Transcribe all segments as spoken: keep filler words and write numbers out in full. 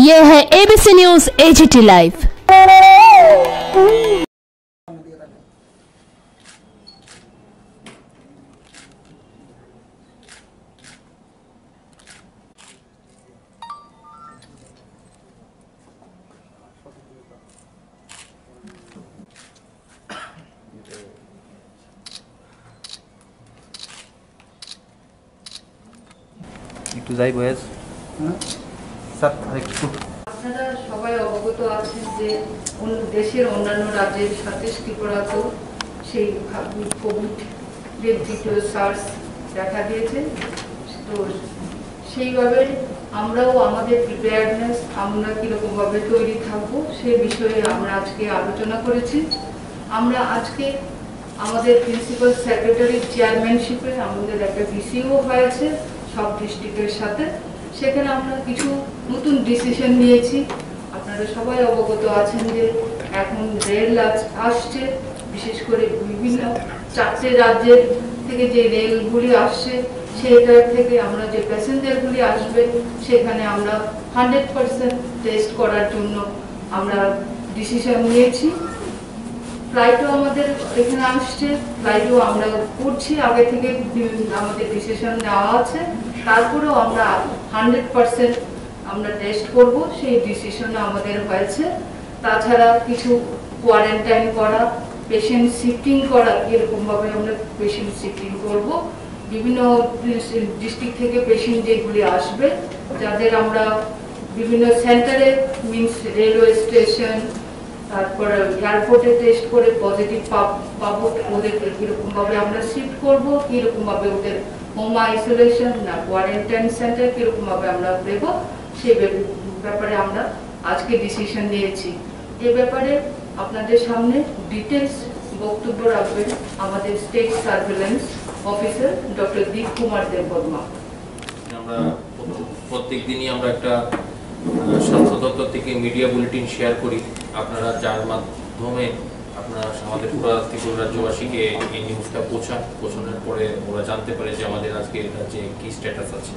ये है ABC news AGT live. একটু যাই বয়েস স্যার একটু আপনারা সবাই অবগত আছেন যে অন্য দেশের অন্যান্য রাজ্যের সাথে ত্রিপুরাতেও সেই কোভিড দ্বিতীয় সার্স দেখা দিয়েছে। তো সেইভাবে আমরাও আমাদের প্রিপেয়ারনেস আমরা কীরকমভাবে তৈরি থাকবো সে বিষয়ে আমরা আজকে আলোচনা করেছি। আমরা আজকে আমাদের প্রিন্সিপাল সেক্রেটারির চেয়ারম্যানশিপে আমাদের একটা ভিসিও হয়েছে সব ডিস্ট্রিক্টের সাথে। সেখানে আমরা কিছু নতুন ডিসিশন নিয়েছি। আপনারা সবাই অবগত আছেন যে এখন রেল আসছে, বিশেষ করে বিভিন্ন চারটে রাজ্যের থেকে যে রেলগুলি আসছে সেটার থেকে আমরা যে প্যাসেঞ্জারগুলি আসবে সেখানে আমরা হান্ড্রেড পার্সেন্ট টেস্ট করার জন্য আমরা ডিসিশন নিয়েছি। ফ্লাইটও আমাদের এখানে আসছে, ফ্লাইটও আমরা করছি, আগে থেকে আমাদের ডিসিশন নেওয়া আছে। তারপরেও আমরা হান্ড্রেড পার্সেন্ট আমরা টেস্ট করব, সেই ডিসিশনে আমাদের হয়েছে। তাছাড়া কিছু কোয়ারেন্টাইন করা, পেশেন্ট শিফটিং করা, এরকমভাবে আমরা পেশেন্ট শিফটিং করব। বিভিন্ন ডিস্ট্রিক্ট থেকে পেশেন্ট যেগুলি আসবে যাদের আমরা বিভিন্ন সেন্টারে মিনস রেলওয়ে স্টেশন তারপরে এয়ারপোর্টে টেস্ট করে পজিটিভ পাবো, ওদেরকে কীরকমভাবে আমরা শিফট করবো, কীরকমভাবে ওদের হোম আইসোলেশন না কোয়ারেন্টাইন সেন্টার কীরকমভাবে আমরা দেব সে ব্যাপারে আমরা আজকে ডিসিশন নিয়েছি। এ ব্যাপারে আপনাদের সামনে ডিটেলস বক্তব্য রাখবেন আমাদের state surveillance officer doctor Deep Kumar Debbarma. আমরা প্রত্যেক দিনই আমরা একটা স্বাস্থ্য দপ্তর থেকে মিডিয়া বুলেটিন শেয়ার করি, আপনারা যার মাধ্যমে আপনারা আমাদের পুরা ত্রিপুরা রাজ্যবাসীকে এই নিউজটা পৌঁছান। পৌঁছানোর পরে ওরা জানতে পারে যে আমাদের আজকে রাজ্যে কি স্ট্যাটাস আছে।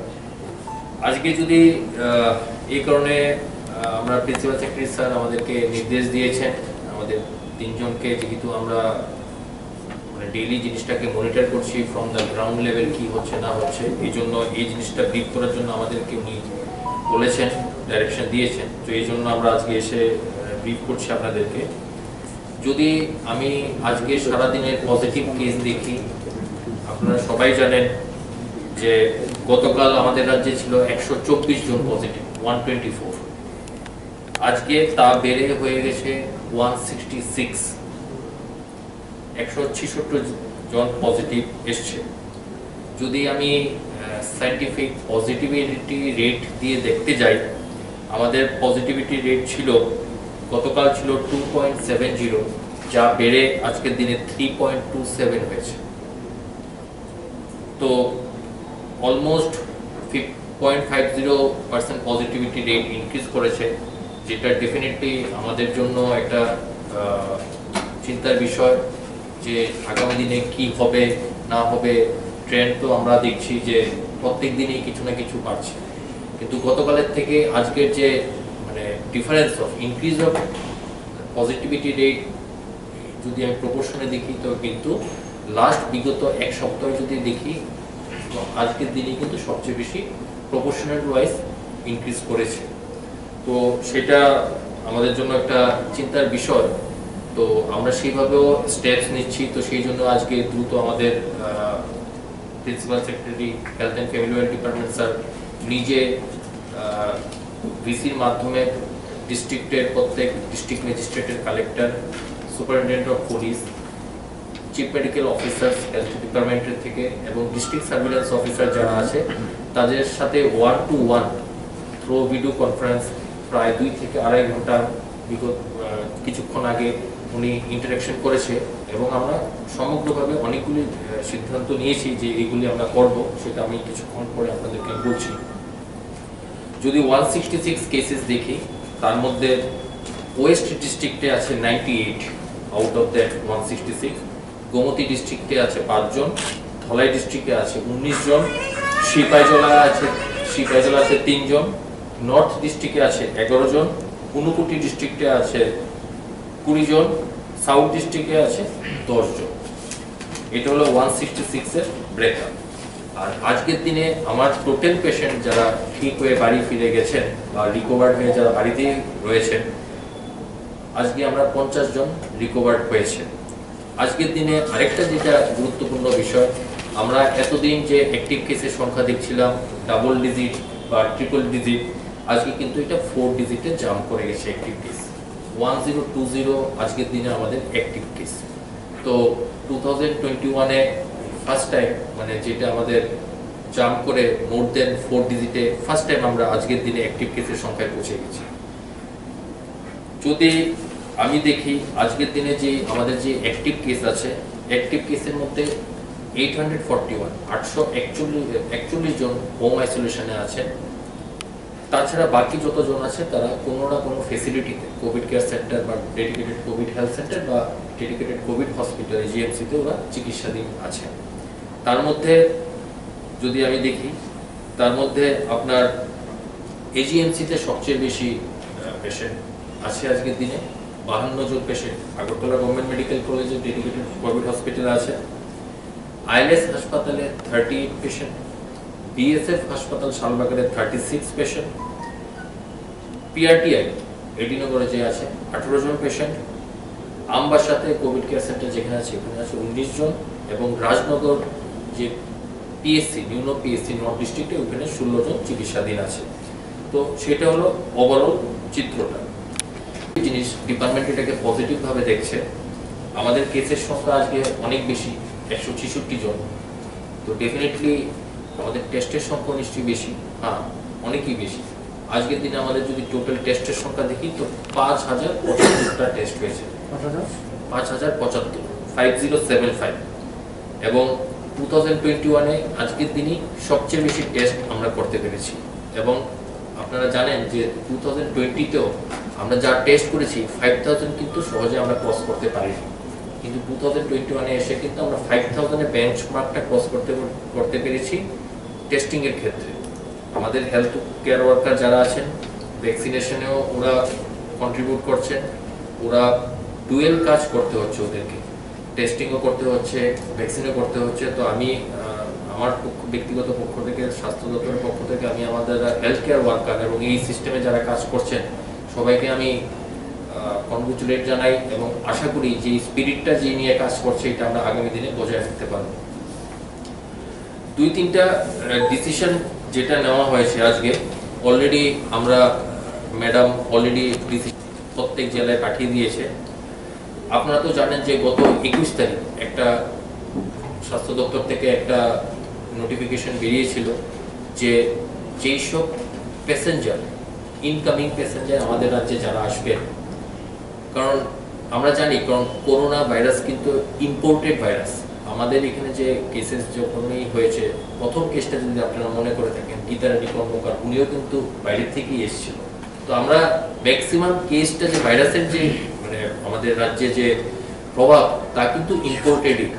আজকে যদি এই কারণে আমরা প্রিন্সিপাল সেক্রেটারি স্যার আমাদেরকে নির্দেশ দিয়েছেন আমাদের তিনজনকে, যেহেতু আমরা মানে ডেইলি জিনিসটাকে মনিটর করছি ফ্রম দ্য গ্রাউন্ড লেভেল কি হচ্ছে না হচ্ছে, এই জন্য এই জিনিসটা ব্রিফ করার জন্য আমাদেরকে উনি বলেছেন, ডাইরেকশন দিয়েছেন। তো এই জন্য আমরা আজকে এসে ব্রিফ করছি আপনাদেরকে। যদি আমি আজকে সারাদিনের পজিটিভ কেস দেখি, আপনারা সবাই জানেন যে গতকাল আমাদের রাজ্যে ছিল একশো চব্বিশ জন পজিটিভ, ওয়ান টোয়েন্টি ফোর। আজকে তা বেড়ে হয়ে গেছে ওয়ান সিক্সটি সিক্স, একশো ছিষট্টি জন পজিটিভ এসছে। যদি আমি সায়েন্টিফিক পজিটিভিটি রেট দিয়ে দেখতে যাই, আমাদের পজিটিভিটি রেট ছিল গতকাল ছিল টু পয়েন্ট সেভেন জিরো, যা বেড়ে আজকের দিনে থ্রি পয়েন্ট টু সেভেন হয়েছে। তো almost point five zero percent positivity rate increase করেছে, যেটা ডেফিনেটলি আমাদের জন্য একটা চিন্তার বিষয় যে আগামী দিনে কি হবে না হবে। ট্রেন্ড তো আমরা দেখছি যে প্রত্যেক দিনই কিছু না কিছু বাড়ছে, কিন্তু গতকালের থেকে আজকের যে মানে difference of increase of positivity rate যদি আমি প্রপোর্শনে দেখি, তো কিন্তু লাস্ট বিগত এক সপ্তাহে যদি দেখি তো আজকের দিনে কিন্তু সবচেয়ে বেশি প্রপোর্শনাল ওয়াইজ ইনক্রিজ করেছে। তো সেটা আমাদের জন্য একটা চিন্তার বিষয়। তো আমরা সেইভাবেও স্টেপস নিচ্ছি। তো সেই জন্য আজকে দ্রুত আমাদের principal secretary health and family welfare department sir নিজে ভিসির মাধ্যমে ডিস্ট্রিক্টের প্রত্যেক ডিস্ট্রিক্ট ম্যাজিস্ট্রেটের collector, superintendent of police, chief medical officer health ডিপার্টমেন্টের থেকে এবং ডিস্ট্রিক্ট সার্ভিলেন্স অফিসার যারা আছে তাদের সাথে one to one through video conference প্রায় দুই থেকে আড়াই ঘন্টা বিগত কিছুক্ষণ আগে উনি ইন্টারাকশন করেছে এবং আমরা সমগ্রভাবে অনেকগুলি সিদ্ধান্ত নিয়েছি যে এগুলি আমরা করব, সেটা আমি কিছুক্ষণ পরে আপনাদেরকে বলছি। যদি ওয়ান সিক্সটি সিক্স কেসেস দেখি, তার মধ্যে ওয়েস্ট ডিস্ট্রিক্টে আছে ninety eight out of that one sixty six, Gomati ডিস্ট্রিক্টে আছে পাঁচজন, ধলাই ডিস্ট্রিক্টে আছে উনিশ জন, সিপাহীজলা আছে সিপাহীজলা আছে তিনজন, নর্থ ডিস্ট্রিক্টে আছে এগারো জন, ঊনকোটি ডিস্ট্রিক্টে আছে কুড়ি জন, সাউথ ডিস্ট্রিক্টে আছে দশ জন। এটা হলো ওয়ান সিক্সটি সিক্স এর ব্রেকআপ। আর আজকের দিনে আমার টোটাল পেশেন্ট যারা ঠিক হয়ে বাড়ি ফিরে গেছেন বা রিকভার্ড হয়ে যারা বাড়িতে রয়েছেন, আজকে আমরা পঞ্চাশ জন রিকভার্ড হয়েছে। আজকের দিনে আরেকটা যেটা গুরুত্বপূর্ণ বিষয়, আমরা এতদিন যে অ্যাক্টিভ কেসের সংখ্যা দেখছিলাম ডাবল ডিজিট বা ট্রিপল ডিজিট, আজকে কিন্তু এটা ফোর ডিজিটে জাম্প করে গেছে active case. One zero two zero আজকের দিনে আমাদের অ্যাক্টিভ কেস। তো টু থাউজেন্ড টোয়েন্টি ওয়ানে ফার্স্ট টাইম মানে যেটা আমাদের জাম্প করে মোর দেন ফোর ডিজিটে ফার্স্ট টাইম আমরা আজকের দিনে অ্যাক্টিভ কেসের সংখ্যায় পৌঁছে গেছি। যদি আমি দেখি আজকের দিনে যে আমাদের যে অ্যাক্টিভ কেস আছে, অ্যাক্টিভ কেসের মধ্যে এইট হান্ড্রেড ফর্টি ওয়ান আটশো একচল্লিশ একচল্লিশ জন হোম আইসোলেশনে আছেন। তাছাড়া বাকি যতজন আছে তারা কোনো না কোনো ফেসিলিটিতে কোভিড কেয়ার সেন্টার বা ডেডিকেটেড কোভিড হেলথ সেন্টার বা ডেডিকেটেড কোভিড হসপিটাল জিএমসিতে ওরা চিকিৎসাধীন আছে। তার মধ্যে যদি আমি দেখি, তার মধ্যে আপনার এজিএমসিতে সবচেয়ে বেশি পেশেন্ট আছে আজকের দিনে, বাহান্ন জন পেশেন্ট আগরতলা গভর্নমেন্ট মেডিকেল কলেজে ডেডিকেটেড কোভিড হসপিটালে আছে। আইএলএস হাসপাতালে থার্টি এইট পেশেন্ট, বিএসএফ হাসপাতাল শালবাগারে থার্টি সিক্স পেশেন্ট, পিআরটিআই এডিনগরে যে আছে আঠারো জন পেশেন্ট, আমবাসাতে কোভিড কেয়ার সেন্টার যেখানে আছে এখানে আছে উনিশ জন, এবং রাজনগর যে পিএসসি নিউন পিএসসি নর্থ ডিস্ট্রিক্টে ওখানে ষোলো জন চিকিৎসাধীন আছে। তো সেটা হলো ওভারঅল চিত্রটা। জিনিস ডিপার্টমেন্ট এটাকে পজিটিভভাবে দেখছে। আমাদের কেসের সংখ্যা আজকে অনেক বেশি, একশো ছেষট্টি জন। তো ডেফিনেটলি আমাদের টেস্টের সংখ্যা নিশ্চয়ই বেশি, হ্যাঁ অনেকই বেশি। আজকের দিনে আমাদের যদি টোটাল টেস্টের সংখ্যা দেখি তো পাঁচ হাজার পঁচাত্তরটা টেস্ট হয়েছে, পাঁচ হাজার পঁচাত্তর ফাইভ জিরো সেভেন ফাইভ এবং টু থাউজেন্ড টোয়েন্টি ওয়ানে আজকের দিনই সবচেয়ে বেশি টেস্ট আমরা করতে পেরেছি। এবং আপনারা জানেন যে টু থাউজেন্ড টোয়েন্টিতেও আমরা যা টেস্ট করেছি ফাইভ থাউজেন্ড কিন্তু সহজে আমরা ক্রস করতে পারিনি, কিন্তু টু থাউজেন্ড টোয়েন্টি ওয়ানে এসে কিন্তু আমরা ফাইভ থাউজেন্ডের বেঞ্চ মার্কটা ক্রস করতে করতে পেরেছি টেস্টিংয়ের ক্ষেত্রে। আমাদের হেলথ কেয়ার ওয়ার্কার যারা আছেন ভ্যাকসিনেশনেও ওরা কন্ট্রিবিউট করছেন, ওরা ডুয়েল কাজ করতে হচ্ছে ওদেরকে, টেস্টিংও করতে হচ্ছে, ভ্যাকসিনও করতে হচ্ছে। তো আমি আমার ব্যক্তিগত পক্ষ থেকে, স্বাস্থ্য দপ্তরের পক্ষ থেকে আমি আমাদের হেলথ কেয়ার ওয়ার্কার এবং এই সিস্টেমে যারা কাজ করছেন সবাইকে আমি কনগ্রেচুলেট জানাই এবং আশা করি যে স্পিরিটটা যে নিয়ে কাজ করছে এটা আমরা আগামী দিনে বজায় রাখতে পারবো। দুই তিনটা ডিসিশন যেটা নেওয়া হয়েছে আজকে, অলরেডি আমরা ম্যাডাম অলরেডি প্রত্যেক জেলায় পাঠিয়ে দিয়েছে। আপনারা তো জানেন যে গত একুশ তারিখ একটা স্বাস্থ্য দপ্তর থেকে একটা নোটিফিকেশন বেরিয়েছিল যে যেই সব প্যাসেঞ্জার ইনকামিং প্যাসেঞ্জার আমাদের রাজ্যে যারা আসবেন, কারণ আমরা জানি কারণ করোনা ভাইরাস কিন্তু ইম্পোর্টেড ভাইরাস। আমাদের এখানে যে কেসেস যখনই হয়েছে, প্রথম কেসটা যদি আপনারা মনে করে থাকেন গীতারানী কর্মকার, উনিও কিন্তু বাইরের থেকেই এসেছিল। তো আমরা ম্যাক্সিমাম কেসটা যে ভাইরাসের যে মানে আমাদের রাজ্যে যে প্রভাব তা কিন্তু ইম্পোর্টেডই।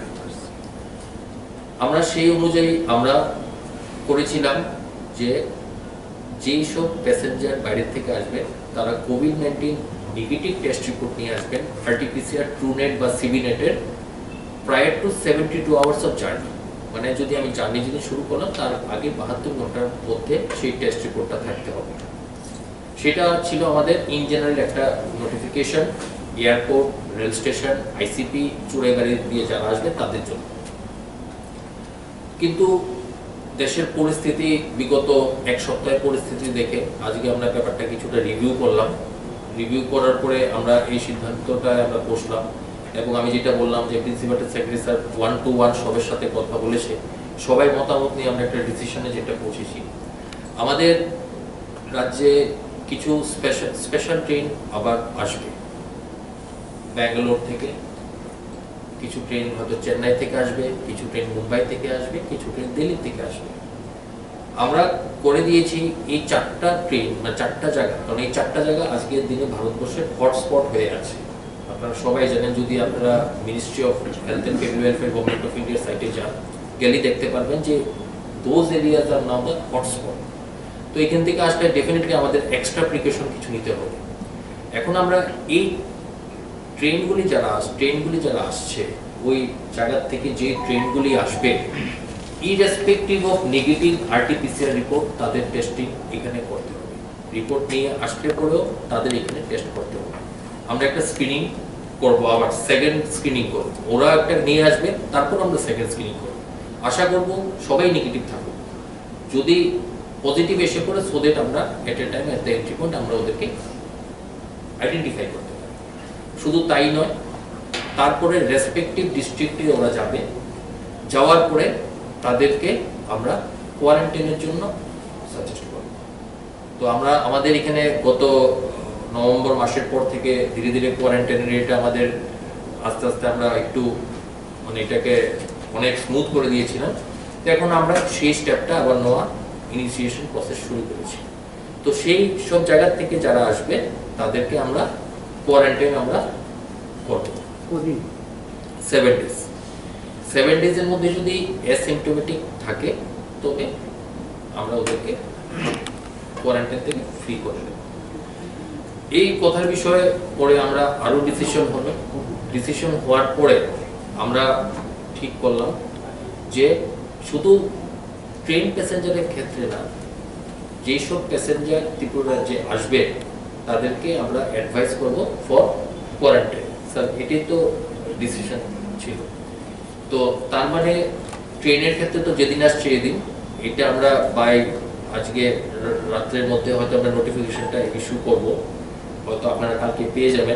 আমরা সেই অনুযায়ী আমরা করেছিলাম যে যেই সব প্যাসেঞ্জার বাইরের থেকে আসবে তারা covid nineteen negative test report নিয়ে আসবেন আরটিপিসিআর ট্রুনেট বা সিবিনেটের prior to seventy two hours of journey. মানে যদি আমি জার্নি যদি শুরু করলাম তার আগে বাহাত্তর ঘন্টার মধ্যে সেই টেস্ট রিপোর্টটা থাকতে হবে। সেটা ছিল আমাদের ইন জেনারেল একটা notification airport, rail station, ICP, চোরাই গাড়ি দিয়ে যারা আসবে তাদের জন্য। কিন্তু দেশের পরিস্থিতি, বিগত এক সপ্তাহের পরিস্থিতি দেখে আজকে আমরা ব্যাপারটা কিছুটা রিভিউ করলাম। রিভিউ করার পরে আমরা এই সিদ্ধান্তটা আমরা বসলাম এবং আমি যেটা বললাম যে principal secretary sir one to one সবার সাথে কথা বলেছে, সবাই মতামত নিয়ে আমরা একটা ডিসিশনে যেটা পৌঁছেছি। আমাদের রাজ্যে কিছু স্পেশাল স্পেশাল ট্রেন আবার আসবে ব্যাঙ্গালোর থেকে, কিছু ট্রেন হয়তো চেন্নাই থেকে আসবে, কিছু ট্রেন মুম্বাই থেকে আসবে, কিছু ট্রেন দিল্লি থেকে আসবে। আমরা করে দিয়েছি এই চারটা ট্রেন মানে চারটা জায়গা, কারণ এই চারটা জায়গা আজকের দিনে ভারতবর্ষের হটস্পট হয়ে আছে। আপনারা সবাই জানেন, যদি আপনারা ministry of health and family welfare government of ইন্ডিয়ার সাইটে যান, গেলে দেখতে পারবেন যে those areas are now the hotspot. তো এখান থেকে আসলে ডেফিনেটলি আমাদের এক্সট্রা প্রিকশন কিছু নিতে হবে। এখন আমরা এই ট্রেনগুলি যারা আস ট্রেনগুলি যারা আসছে ওই জায়গা থেকে যে ট্রেনগুলি আসবে, irrespective of negative RTPCR report, তাদের টেস্টিং এখানে করতে হবে। রিপোর্ট নিয়ে আসলে পরেও তাদের এখানে টেস্ট করতে হবে। আমরা একটা স্ক্রিনিং করবো, আবার সেকেন্ড স্ক্রিনিং করবো। ওরা একটা নিয়ে আসবে, তারপর আমরা সেকেন্ড স্ক্রিনিং করবো। আশা করবো সবাই নেগেটিভ থাকুক। যদি পজিটিভ এসে পড়ে, সো দ্যাট আমরা at a time at the entry point আমরা ওদেরকে আইডেন্টিফাই করতে পারি। শুধু তাই নয়, তারপরে রেসপেক্টিভ ডিস্ট্রিক্টে ওরা যাবে, যাওয়ার পরে তাদেরকে আমরা কোয়ারেন্টাইনের জন্য সাজেস্ট করব। তো আমরা আমাদের এখানে গত নভেম্বর মাসের পর থেকে ধীরে ধীরে কোয়ারেন্টাইনের এটা আমাদের আস্তে আস্তে আমরা একটু মানে এটাকে অনেক স্মুথ করে দিয়েছিলাম। তো এখন আমরা সেই স্টেপটা আবার নেওয়া ইনিশিয়েশন প্রসেস শুরু করেছি। তো সেই সব জায়গা থেকে যারা আসবে তাদেরকে আমরা কোয়ারেন্টাইন আমরা করব সেভেন ডেজ। সেভেন ডেজের মধ্যে যদি অ্যাসিম্পটোমেটিক থাকে তবে আমরা ওদেরকে কোয়ারেন্টাইন থেকে ফ্রি করে দেব। এই কথার বিষয়ে পরে আমরা আরো ডিসিশন হলো। ডিসিশন হওয়ার পরে আমরা ঠিক করলাম যে শুধু ট্রেন প্যাসেঞ্জারের ক্ষেত্রে না, যেসব প্যাসেঞ্জার ত্রিপুরা রাজ্যে আসবে তাদেরকে আমরা অ্যাডভাইস করব ফর কোয়ারেন্টাইন। স্যার এটাই তো ডিসিশন ছিল। তো তার মানে ট্রেনের ক্ষেত্রে তো যেদিন আসছে এদিন, এটা আমরা বাই আজকে রাত্রের মধ্যে হয়তো আমরা নোটিফিকেশনটা ইস্যু করব, হয়তো আপনারা কালকে পেয়ে যাবেন।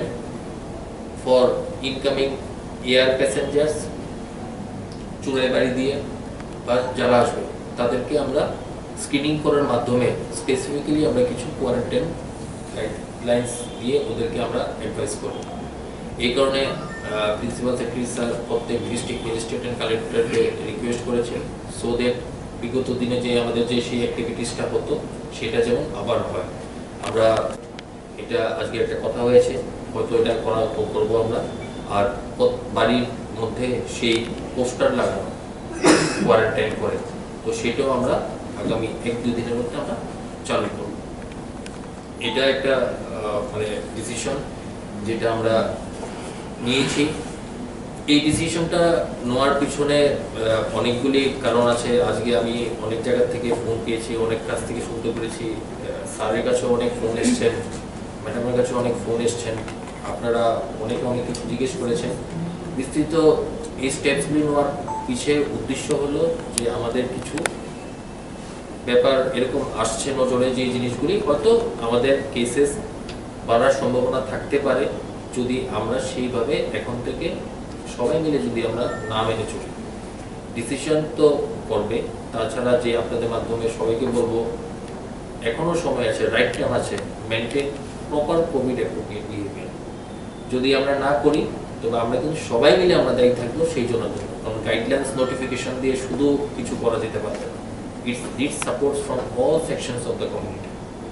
For incoming air passengers Churaibari দিয়ে বা যারা আসবে তাদেরকে আমরা স্ক্রিনিং করার মাধ্যমে স্পেসিফিক্যালি আমরা কিছু কোয়ারেন্টাইন গাইডলাইন্স দিয়ে ওদেরকে আমরা অ্যাডভাইস করব। এই কারণে প্রিন্সিপাল সেক্রেটারি স্যার প্রত্যেক ডিস্ট্রিক্ট ম্যাজিস্ট্রেট অ্যান্ড কালেক্টরকে রিকোয়েস্ট করেছেন সো দ্যাট বিগত দিনে যে আমাদের যে সেই অ্যাক্টিভিটিসটা হতো সেটা যেমন আবার হয়। আমরা এটা আজকে একটা কথা হয়েছে, হয়তো এটা করা করবো আমরা। আর বাড়ির মধ্যে সেই পোস্টার লাগানো কোয়ারেন্টাইন করে, তো সেটাও আমরা আগামী এক দুই দিনের মধ্যে আমরা চালু করব। এটা একটা মানে ডিসিশন যেটা আমরা নিয়েছি। এই ডিসিশনটা নেওয়ার পিছনে অনেকগুলি কারণ আছে। আজকে আমি অনেক জায়গা থেকে ফোন পেয়েছি, অনেক কাছ থেকে শুনতে পেরেছি, স্যারের কাছেও অনেক ফোন এসছেন, ম্যাডামের কাছেও অনেক ফোন এসছেন, আপনারা অনেকে অনেক কিছু জিজ্ঞেস করেছেন। বিস্তৃত এই স্টেপসগুলি নেওয়ার পিছিয়ে উদ্দেশ্য হলো যে আমাদের কিছু ব্যাপার এরকম আসছে নজরে, যে জিনিসগুলি হয়তো আমাদের কেসেস বাড়ার সম্ভাবনা থাকতে পারে যদি আমরা সেইভাবে এখন থেকে সবাই মিলে যদি আমরা না মেনে চলি। ডিসিশন তো করবে, তাছাড়া যে আপনাদের মাধ্যমে সবাইকে বলবো এখনো সময় আছে, রাইট টাইম আছে, maintain proper Covid appropriate behaviour. যদি আমরা না করি তবে আমরা কিন্তু সবাই মিলে আমরা দায়ী থাকবো সেই জন্য। কারণ গাইডলাইন্স নোটিফিকেশন দিয়ে শুধু কিছু করা যেতে পারবে না, it's needs support from all sections of the community.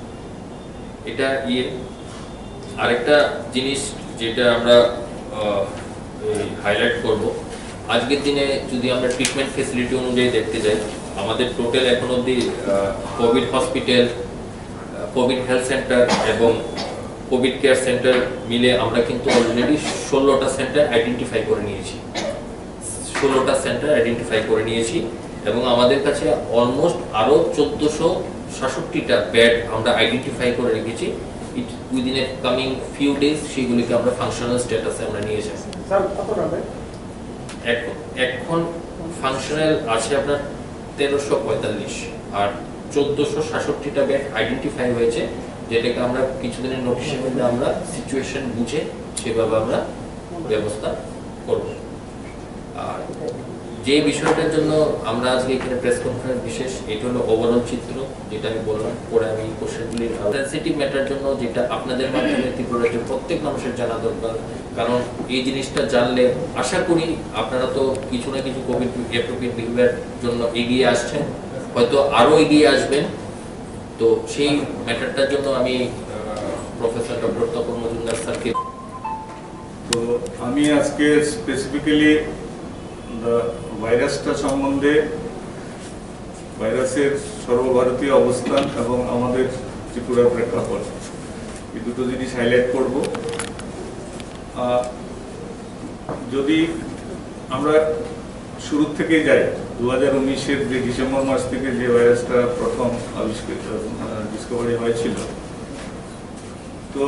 এটা ইয়ে আরেকটা জিনিস যেটা আমরা হাইলাইট করব, আজকের দিনে যদি আমরা ট্রিটমেন্ট ফেসিলিটি অনুযায়ী দেখতে যাই, আমাদের টোটাল এখন অবধি Covid hospital, Covid health centre এবং কোভিড কেয়ার সেন্টার মিলে আমরা কিন্তু অলরেডি ষোলোটা সেন্টার আইডেন্টিফাই করে নিয়েছি ষোলোটা সেন্টার আইডেন্টিফাই করে নিয়েছি এবং আমাদের কাছে অলমোস্ট আরও চোদ্দোশো সাতষট্টিটা বেড আমরা আইডেন্টিফাই করে রেখেছি। It within a coming few days সেগুলিকে আমরা ফাংশনাল স্ট্যাটাসে আমরা নিয়ে এসেছি। এখন ফাংশনাল আছে আপনার তেরোশো পঁয়তাল্লিশ আর চোদ্দোশো সাতষট্টিটা বেড আইডেন্টিফাই হয়েছে, যেটাকে আমরা কিছুদিনের নোটিশের মধ্যে আমরা সিচুয়েশন বুঝে সেভাবে আমরা ব্যবস্থা করব। আর যে বিষয়টার জন্য আমরা আজকে এখানে প্রেস কনফারেন্স বিশেষ, এটা হলো ওভারঅল চিত্র যেটা আমি বললাম। পরে আমি কোশ্চেনগুলি সেন্সিটিভ ম্যাটার জন্য যেটা আপনাদের মাধ্যমে ত্রিপুরার প্রত্যেক মানুষের জানা দরকার, কারণ এই জিনিসটা জানলে আশা করি আপনারা তো কিছু না কিছু কোভিড অ্যাপ্রোপ্রিয়েট বিহেভিয়ার জন্য এগিয়ে আসছেন, হয়তো আরও এগিয়ে আসবেন। তো সেই ম্যাটারটার জন্য আমি প্রফেসর ডক্টর তপন মজুমদার স্যারকে, তো আমি আজকে স্পেসিফিক্যালি ভাইরাসটা সম্বন্ধে ভাইরাসের সর্বভারতীয় অবস্থান এবং আমাদের ত্রিপুরার প্রেক্ষাপট, এই দুটো জিনিস হাইলাইট করব। যদি আমরা শুরু থেকে যাই, দু হাজার উনিশের যে ডিসেম্বর মাস থেকে যে ভাইরাসটা প্রথম আবিষ্কৃত ডিসকভারি হয়েছিল, তো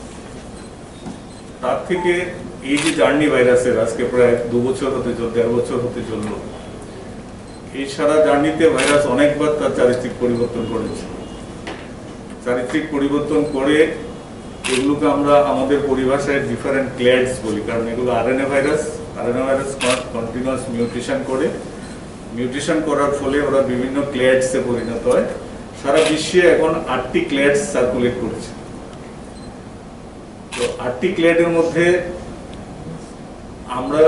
তার থেকে এই যে জার্নি ভাইরাসের আজকে প্রায় দু বছর হতে চল দেড় বছর হতে চলল, এই সারা জার্নিতে ভাইরাস অনেকবার তার চারিত্রিক পরিবর্তন করেছে। চারিত্রিক পরিবর্তন করে এগুলোকে আমরা আমাদের পরিভাষায় ডিফারেন্ট ক্লেডস বলি, কারণ এগুলো RNA virus. RNA virus continuous mutation করে, মিউটেশন করার ফলে ওরা বিভিন্ন ক্লেডসে পরিণত হয়। সারা বিশ্বে এখন আটটি ক্লেডস সার্কুলেট করছে। তো আটটি ক্লেডের মধ্যে আমরা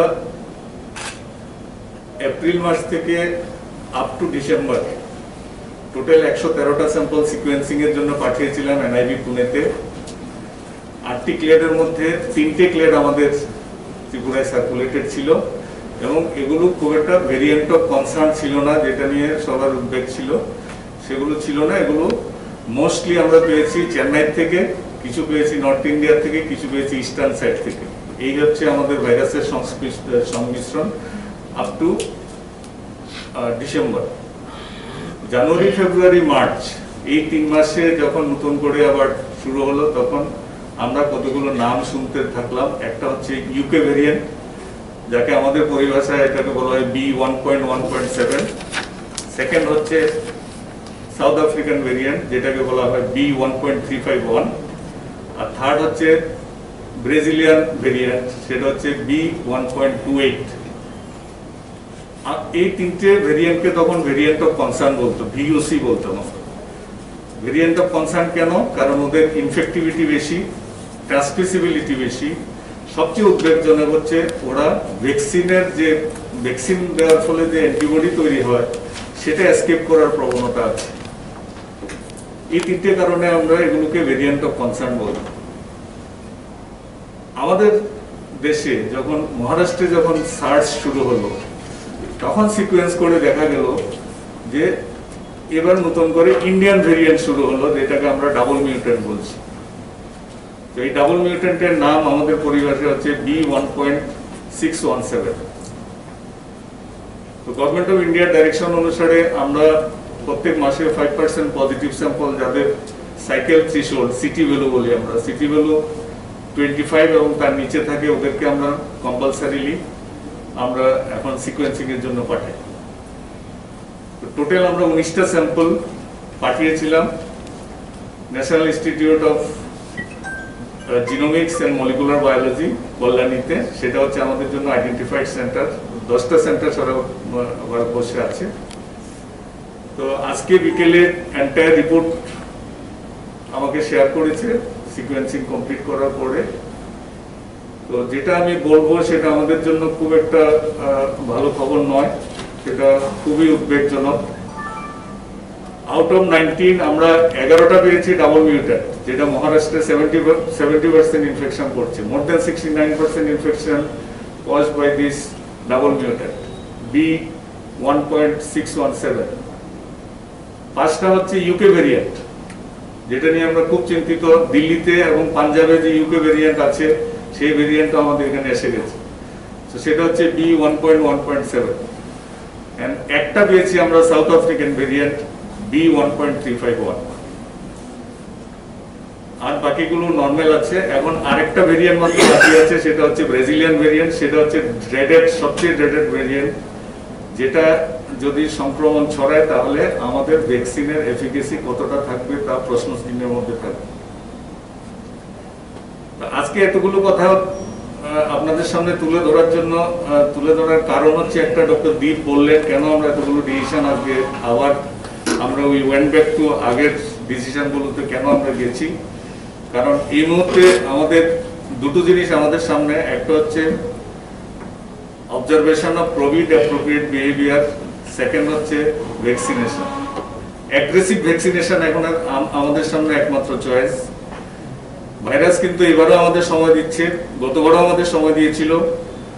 এপ্রিল মাস থেকে আপ টু ডিসেম্বর টোটাল একশো তেরোটা স্যাম্পল সিকোয়েন্সিং এর জন্য পাঠিয়েছিলাম এনআইভি পুনেতে। আটটি ক্লেডের মধ্যে তিনটে ক্লেড আমাদের ত্রিপুরায় সার্কুলেটেড ছিল এবং এগুলো খুব একটা ভেরিয়েন্ট অফ কনসার্ন ছিল না, যেটা নিয়ে সবার উদ্বেগ ছিল সেগুলো ছিল না। এগুলো মোস্টলি আমরা পেয়েছি চেন্নাই থেকে, কিছু পেয়েছি নর্থ ইন্ডিয়া থেকে, কিছু পেয়েছি ইস্টার্ন সাইড থেকে। এই হচ্ছে আমাদের ভাইরাসের সংমিশ্রণ up to December. January, February, March এই তিন মাসে যখন নতুন করে আবার শুরু হলো, তখন আমরা কতগুলো নাম শুনতে থাকলাম। একটা হচ্ছে ইউকে ভেরিয়েন্ট, যাকে আমাদের পরিভাষায় এটাকে বলা হয় B one point one point seven. Second হচ্ছে সাউথ আফ্রিকান ভেরিয়েন্ট, যেটাকে বলা হয় B one point three five one. আর থার্ড হচ্ছে ব্রাজিলিয়ান ভেরিয়েন্ট, সেটা হচ্ছে B one point two eight. এই তিনটে ভেরিয়েন্টকে তখন ভেরিয়েন্ট অফ কনসার্ন বলতো, ভিওসি বলতো। ভেরিয়েন্ট অফ কনসার্ন কেন? কারণ ওদের ইনফেক্টিভিটি বেশি, ট্রান্সমিসিবিলিটি বেশি। সবচেয়ে উদ্বেগজনক হচ্ছে ওরা ভ্যাকসিনের যে ভ্যাকসিন দেওয়ার ফলে যে অ্যান্টিবডি তৈরি হয় সেটা এসকেপ করার প্রবণতা আছে। এই তিনটে কারণে আমরা এগুলোকে ভেরিয়েন্ট অফ কনসার্ন বলি। আমাদের দেশে যখন মহারাষ্ট্রে যখন সার্চ শুরু হলো, তখন সিকোয়েন্স করে দেখা গেল যে এবার নতুন করে ইন্ডিয়ান ভেরিয়েন্ট শুরু হলো, যেটাকে আমরা ডাবল মিউটেন্ট বলছি। তো এই ডাবল মিউটেন্টের নাম আমাদের পরিভাষায় হচ্ছে B one point six one seven. তো গভর্নমেন্ট অফ ইন্ডিয়ার ডাইরেকশন অনুসারে আমরা প্রত্যেক মাসে ফাইভ পার্সেন্ট পজিটিভ স্যাম্পল, যাদের সাইকেল থ্রিশোল্ড সিটি ভ্যালু বলি আমরা, সিটি ভ্যালু টোয়েন্টি ফাইভ এবং তার নিচে থাকে, ওদেরকে আমরা কম্পালসারিলি আমরা এখন সিকোয়েন্সিং এর জন্য পাঠাই। টোটাল আমরা উনিশটা স্যাম্পল পাঠিয়েছিলাম National Institute of Genomics and Molecular Biology কল্যাণীতে। সেটা হচ্ছে আমাদের জন্য আইডেন্টিফাইড সেন্টার। দশটা সেন্টার সারা ভারতবর্ষে আছে। তো আজকে বিকেলে এন্টায়ার রিপোর্ট আমাকে শেয়ার করেছে সিকোয়েন্সিং কমপ্লিট করার পরে। তো যেটা আমি বলবো সেটা আমাদের জন্য খুব একটা ভালো খবর নয়, সেটা খুবই উদ্বেগজনক। আউট অফ নাইনটিন আমরা এগারোটা পেয়েছি ডাবল মিউটেন্ট, যেটা মহারাষ্ট্রে সেভেন্টি সেভেন্টি পার্সেন্ট ইনফেকশন করছে। More than sixty nine percent infection caused by this double mutant B one point six one seven. পাঁচটা হচ্ছে ইউকে ভেরিয়েন্ট, যেটা নিয়ে আমরা খুব চিন্তিত। দিল্লিতে এবং পাঞ্জাবে যে ইউকে ভেরিয়েন্ট আছে, সেই ভেরিয়েন্টটা আমাদের এখানে এসে গেছে। তো সেটা হচ্ছে B one point one point seven. And একটা পেয়েছি আমরা South African variant B one point three five one. আর বাকিগুলো নর্মাল আছে। এখন আরেকটা ভেরিয়েন্ট মাত্র বাকি আছে, সেটা হচ্ছে ব্রাজিলিয়ান ভেরিয়েন্ট। সেটা হচ্ছে ড্রেডেড, সবচেয়ে ড্রেডেড ভেরিয়েন্ট, যেটা যদি সংক্রমণ ছড়ায় তাহলে আমাদের ভ্যাকসিনের এফিকেসি কতটা থাকবে তা প্রশ্ন চিহ্নের মধ্যে থাকবে। আজকে এতগুলো কথা আপনাদের সামনে তুলে ধরার জন্য তুলে ধরার কারণ হচ্ছে একটা, ডক্টর দীপ বললেন কেন আমরা এতগুলো ডিসিশন আজকে আবার আমরা উই ওয়েন্ট ব্যাক টু আগের ডিসিশনগুলোতে কেন আমরা গেছি। কারণ এই মুহূর্তে আমাদের দুটো জিনিস আমাদের সামনে, একটা হচ্ছে observation of Covid appropriate behaviour, second হচ্ছে ভ্যাকসিনেশন। অ্যাগ্রেসিভ ভ্যাকসিনেশন এখন আমাদের সামনে একমাত্র চয়েস। ভাইরাস কিন্তু এবারও আমাদের সময় দিচ্ছে, গতবারও আমাদের সময় দিয়েছিল।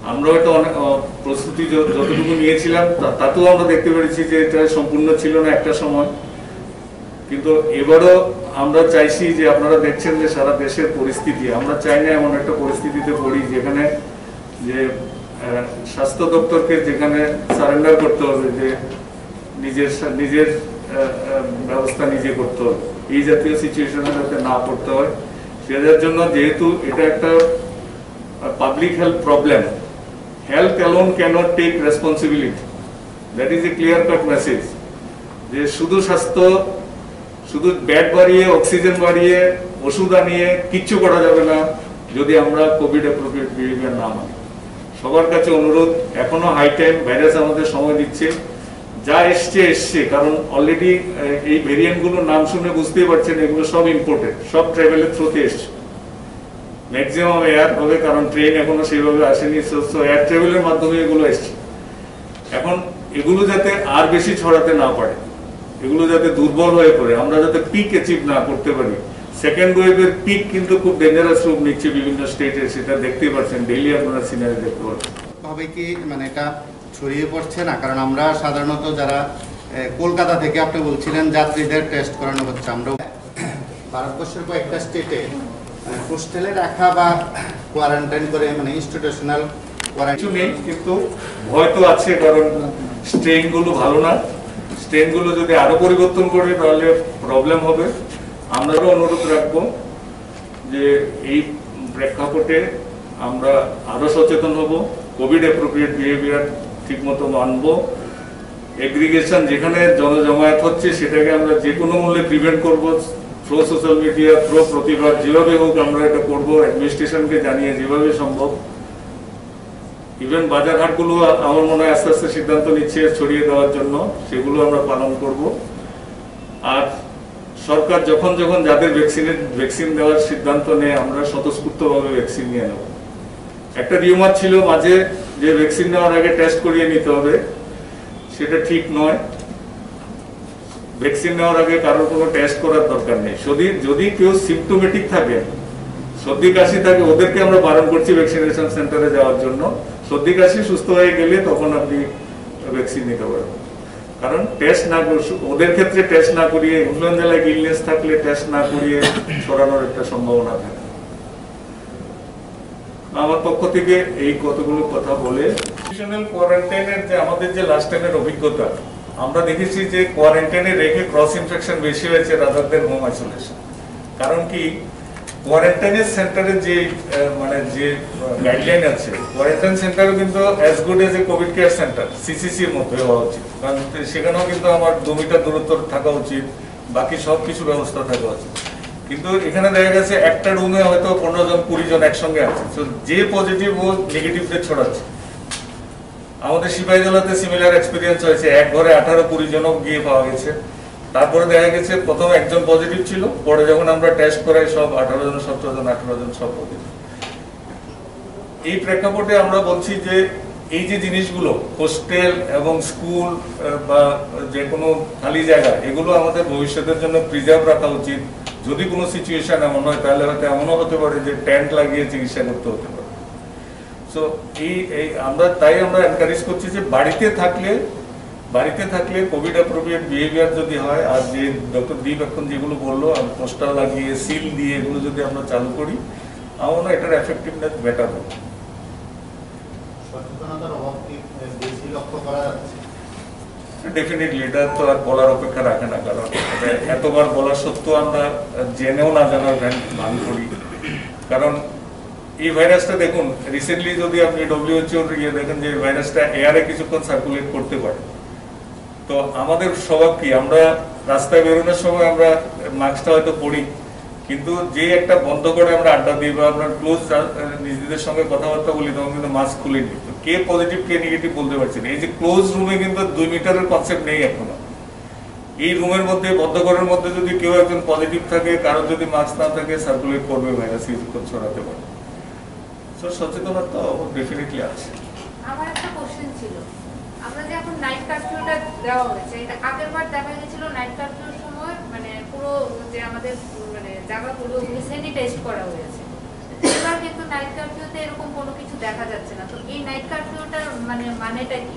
আমরা হয়তো অনেক প্রস্তুতি যতটুকু নিয়েছিলাম তাতেও আমরা দেখতে পেরেছি যে এটা সম্পূর্ণ ছিল না একটা সময়, কিন্তু এবারও আমরা চাইছি যে আপনারা দেখছেন যে সারা দেশের পরিস্থিতি, আমরা চাই না এমন একটা পরিস্থিতিতে পড়ি যেখানে যে স্বাস্থ্য দপ্তরকে যেখানে সারেন্ডার করতে হবে, যে নিজের নিজের ব্যবস্থা নিজে করতে হবে, এই জাতীয় সিচুয়েশনে যাতে না পড়তে হয় সেটার জন্য, যেহেতু এটা একটা public health problem, health alone cannot take responsibility. That is a clear cut message. যে শুধু স্বাস্থ্য, শুধু বেড বাড়িয়ে, অক্সিজেন বাড়িয়ে, ওষুধ আনিয়ে কিচ্ছু করা যাবে না যদি আমরা কোভিড অ্যাপ্রোপ্রিয়েট বিহেভিয়ার না মানি। সবার কাছে অনুরোধ, এখনো হাই টাইম, ভাইরাস আমাদের সময় দিচ্ছে, যা এসছে এসছে, কারণ অলরেডি এই ভেরিয়েন্টগুলোর নাম শুনে বুঝতেই পারছেন এগুলো সব ইম্পোর্টেড, সব ট্রাভেলের থ্রুতে এসছে, ম্যাক্সিমাম এয়ার হবে, কারণ ট্রেন এখনো সেইভাবে আসেনি, সো এয়ার ট্রাভেলের মাধ্যমে এগুলো এসছে। এখন এগুলো যাতে আর বেশি ছড়াতে না পারে, এগুলো যাতে দুর্বল হয়ে পড়ে, আমরা যাতে পিক অ্যাচিভ না করতে পারি। সেকেন্ড ওয়েভের পিক কিন্তু খুব ডেঞ্জারাস রূপ নিচ্ছে বিভিন্ন স্টেটে, সেটা দেখতেই পাচ্ছেন, ডেইলি আপনারা সিনারি দেখতে পাচ্ছেন। ভাবে কি মানে এটা ছড়িয়ে পড়ছে না, কারণ আমরা সাধারণত যারা কলকাতা থেকে আপনি বলছিলেন যাত্রীদের টেস্ট করানো হচ্ছে, আমরা ভারতবর্ষের কয়েকটা স্টেটে হোস্টেলে রাখা বা কোয়ারেন্টাইন করে মানে ইনস্টিটিউশনাল কোয়ারেন্টাইন নেই, কিন্তু ভয় তো আছে, কারণ স্ট্রেনগুলো ভালো না, স্ট্রেনগুলো যদি আরো পরিবর্তন করে তাহলে প্রবলেম হবে। আমরাও অনুরোধ রাখবো যে এই প্রেক্ষাপটে আমরা আরো সচেতন হব, কোভিড অ্যাপ্রোপ্রিয়েট বিহেভিয়ার ঠিক মতো মানব, এগ্রিগেশন যেখানে জনজমায়েত হচ্ছে সেটাকে আমরা যে কোনো মূল্যে প্রিভেন্ট করব, থ্রো সোশ্যাল মিডিয়া, থ্রো প্রতিবাদ, যেভাবে হোক আমরা এটা করব, অ্যাডমিনিস্ট্রেশনকে জানিয়ে যেভাবে সম্ভব। ইভেন বাজার হাটগুলো আমার মনে হয় আস্তে আস্তে সিদ্ধান্ত নিচ্ছে ছড়িয়ে দেওয়ার জন্য, সেগুলো আমরা পালন করব। আর সরকার যখন যখন যাদের ভ্যাকসিনের ভ্যাকসিন দেওয়ার সিদ্ধান্ত নেয় আমরা স্বতঃস্ফূর্তভাবে ভ্যাকসিন নিয়ে নেব। একটা রিউমার ছিল মাঝে যে ভ্যাকসিন নেওয়ার আগে টেস্ট করিয়ে নিতে হবে, সেটা ঠিক নয়। ভ্যাকসিন নেওয়ার আগে কারোর কোনো টেস্ট করার দরকার নেই। যদি যদি কেউ সিম্পটোমেটিক থাকে, সর্দি কাশি থাকে, ওদেরকে আমরা বারণ করছি ভ্যাকসিনেশন সেন্টারে যাওয়ার জন্য। সর্দি কাশি সুস্থ হয়ে গেলে তখন আপনি ভ্যাকসিন নিতে পারবেন, কারণ টেস্ট না ওদের ক্ষেত্রে টেস্ট না করিয়ে, ইনফ্লুয়েঞ্জা লাইক ইলনেস থাকলে টেস্ট না করিয়ে ছড়ানোর একটা সম্ভাবনা থাকে। আমার পক্ষ থেকে এই কতগুলো কথা বলে, ইনস্টিটিউশনাল কোয়ারেন্টাইনের যে আমাদের যে লাস্ট টাইমের অভিজ্ঞতা, আমরা দেখেছি যে কোয়ারেন্টাইনে রেখে ক্রস ইনফেকশন বেশি হয়েছে রাদার দেন হোম আইসোলেশন। কারণ কি, কোয়ারেন্টাইনের সেন্টারে যে মানে যে গাইডলাইন আছে, কোয়ারেন্টাইন সেন্টারও কিন্তু as good as a Covid care centre, সিসিসির মতো হওয়া উচিত, কারণ সেখানেও কিন্তু আমার দু মিটার দূরত্ব থাকা উচিত, বাকি সব কিছু ব্যবস্থা থাকা উচিত। কিন্তু এখানে দেখা গেছে একটা রুমে হয়তো পনেরো জন কুড়ি জন একসঙ্গে আছে, তো যে পজিটিভ ও নেগেটিভদের ছড়াচ্ছে। আমাদের সিপাহীজলাতে সিমিলার এক্সপিরিয়েন্স হয়েছে, এক ঘরে আঠারো কুড়ি জনও গিয়ে পাওয়া গেছে। তারপরে দেখা গেছে প্রথম একজন পজিটিভ ছিল, পরে যখন আমরা টেস্ট করাই সব আঠারো জন সতেরো জন আঠারো জন সব পজিটিভ। এই প্রেক্ষাপটে আমরা বলছি যে এই যে জিনিসগুলো, হোস্টেল এবং স্কুল বা যে কোনো খালি জায়গা, এগুলো আমাদের ভবিষ্যতের জন্য প্রিজার্ভ রাখা উচিত। যদি কোনো সিচুয়েশন এমন হয় তাহলে হয়তো এমনও হতে পারে যে টেন্ট লাগিয়ে চিকিৎসা করতে হতে পারে। সো এই এই আমরা তাই আমরা এনকারেজ করছি যে বাড়িতে থাকলে বাড়িতে থাকলে কোভিড অ্যাপ্রোপ্রিয়েট বিহেভিয়ার যদি হয়, আর যে ডক্টর দীপ এখন যেগুলো বললো, পোস্টার লাগিয়ে সিল দিয়ে এগুলো যদি আমরা চালু করি, আমার মনে হয় এটার এফেক্টিভনেস বেটার হবে। সচেতনতার অভাব কি বেশি লক্ষ্য করা যাচ্ছে? ডেফিনেটলি এটা তো আর বলার অপেক্ষা রাখে না, কারণ এতবার বলার সত্ত্বেও আমরা জেনেও না জানার ভান করি। কারণ এই ভাইরাসটা দেখুন, রিসেন্টলি যদি আপনি ডব্লিউএইচওর ইয়ে দেখেন যে ভাইরাসটা এয়ারে কিছুক্ষণ সার্কুলেট করতে পারে, তো আমাদের স্বভাব কি, আমরা রাস্তায় বেরোনোর সময় আমরা মাস্কটা হয়তো পরি, কিন্তু যে একটা বন্ধ করে আমরা আড্ডা দিই বা আমরা ক্লোজ নিজেদের সঙ্গে কথাবার্তা বলি, তখন কিন্তু মাস্ক খুলে নিই, তো কে পজিটিভ কে নেগেটিভ বলতে পারছি না। এই যে ক্লোজ রুমে কিন্তু দুই মিটারের কনসেপ্ট নেই এখনো। এই রুমের মধ্যে বদ্ধ ঘরের মধ্যে যদি কেউ একজন পজিটিভ থাকে, কারোর যদি মাস্ক না থাকে, সার্কুলেট করবে ভাইরাস, কিছুক্ষণ ছড়াতে পারে। তো সচেতনতা ডেফিনেটলি আছে। আমার একটা কোশ্চেন ছিল, আমরা যে এখন নাইট কারফিউটা দেওয়া হয়েছে, এটা আগের বার দেখা গেছিল নাইট কারফিউর সময় মানে পুরো যে আমাদের মানে জায়গাগুলো স্যানিটাইজ করা হয়েছে। এবার কিন্তু নাইট কারফিউতে এরকম কোনো কিছু দেখা যাচ্ছে না, তো এই নাইট কারফিউটার মানে মানেটা কি?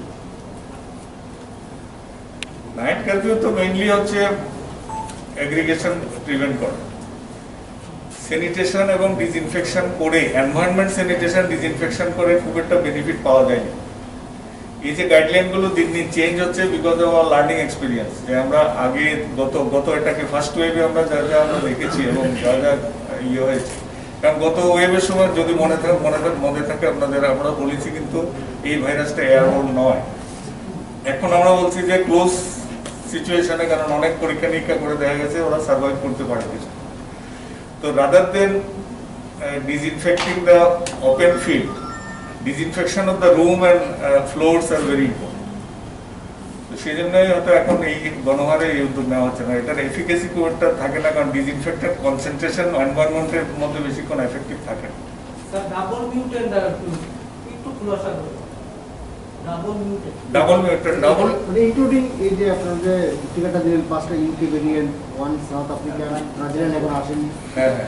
নাইট কারফিউ তো মেইনলি হচ্ছে এগ্রিগেশন প্রিভেন্ট করা, স্যানিটেশন এবং ডিসইনফেকশন করে, এনভায়রনমেন্ট স্যানিটেশন ডিসইনফেকশন করে খুব একটা বেনিফিট পাওয়া যায়নি। এই যে গাইডলাইনগুলো দিন দিন চেঞ্জ হচ্ছে because of our learning experience, যে আমরা আগে গত গত এটাকে ফার্স্ট ওয়েভে আমরা যা যা আমরা দেখেছি এবং যা যা ইয়ে হয়েছে, কারণ গত ওয়েভের সময় যদি মনে থাকে মনে থাকে মনে থাকে আপনাদের, আমরা বলেছি কিন্তু এই ভাইরাসটা এয়ারবোর্ন নয়। এখন আমরা বলছি যে ক্লোজ সিচুয়েশনে, কারণ অনেক পরীক্ষা নিরীক্ষা করে দেখা গেছে ওরা সার্ভাইভ করতে পারে কিছু। তো rather than disinfecting the open field, disinfection of the room and uh, floors are very important. তো সেই জন্যই হয়তো এখন এই গণহারে এই উদ্যোগ নেওয়া হচ্ছে না। এটার এফিকেসি খুব একটা থাকে না, কারণ ডিসইনফেক্টেড কনসেন্ট্রেশন এনভায়রনমেন্টের মধ্যে বেশিক্ষণ এফেক্টিভ থাকে না। স্যার ডাবল মিউটেন্ট একটু খুলাসা করুন। Double mutant double mutant double মানে ইনক্লুডিং এই যে আপনারা যে টিকাটা দিলেন পাঁচটা UK variant, one South African, Brazilian এখন আসেনি। হ্যাঁ হ্যাঁ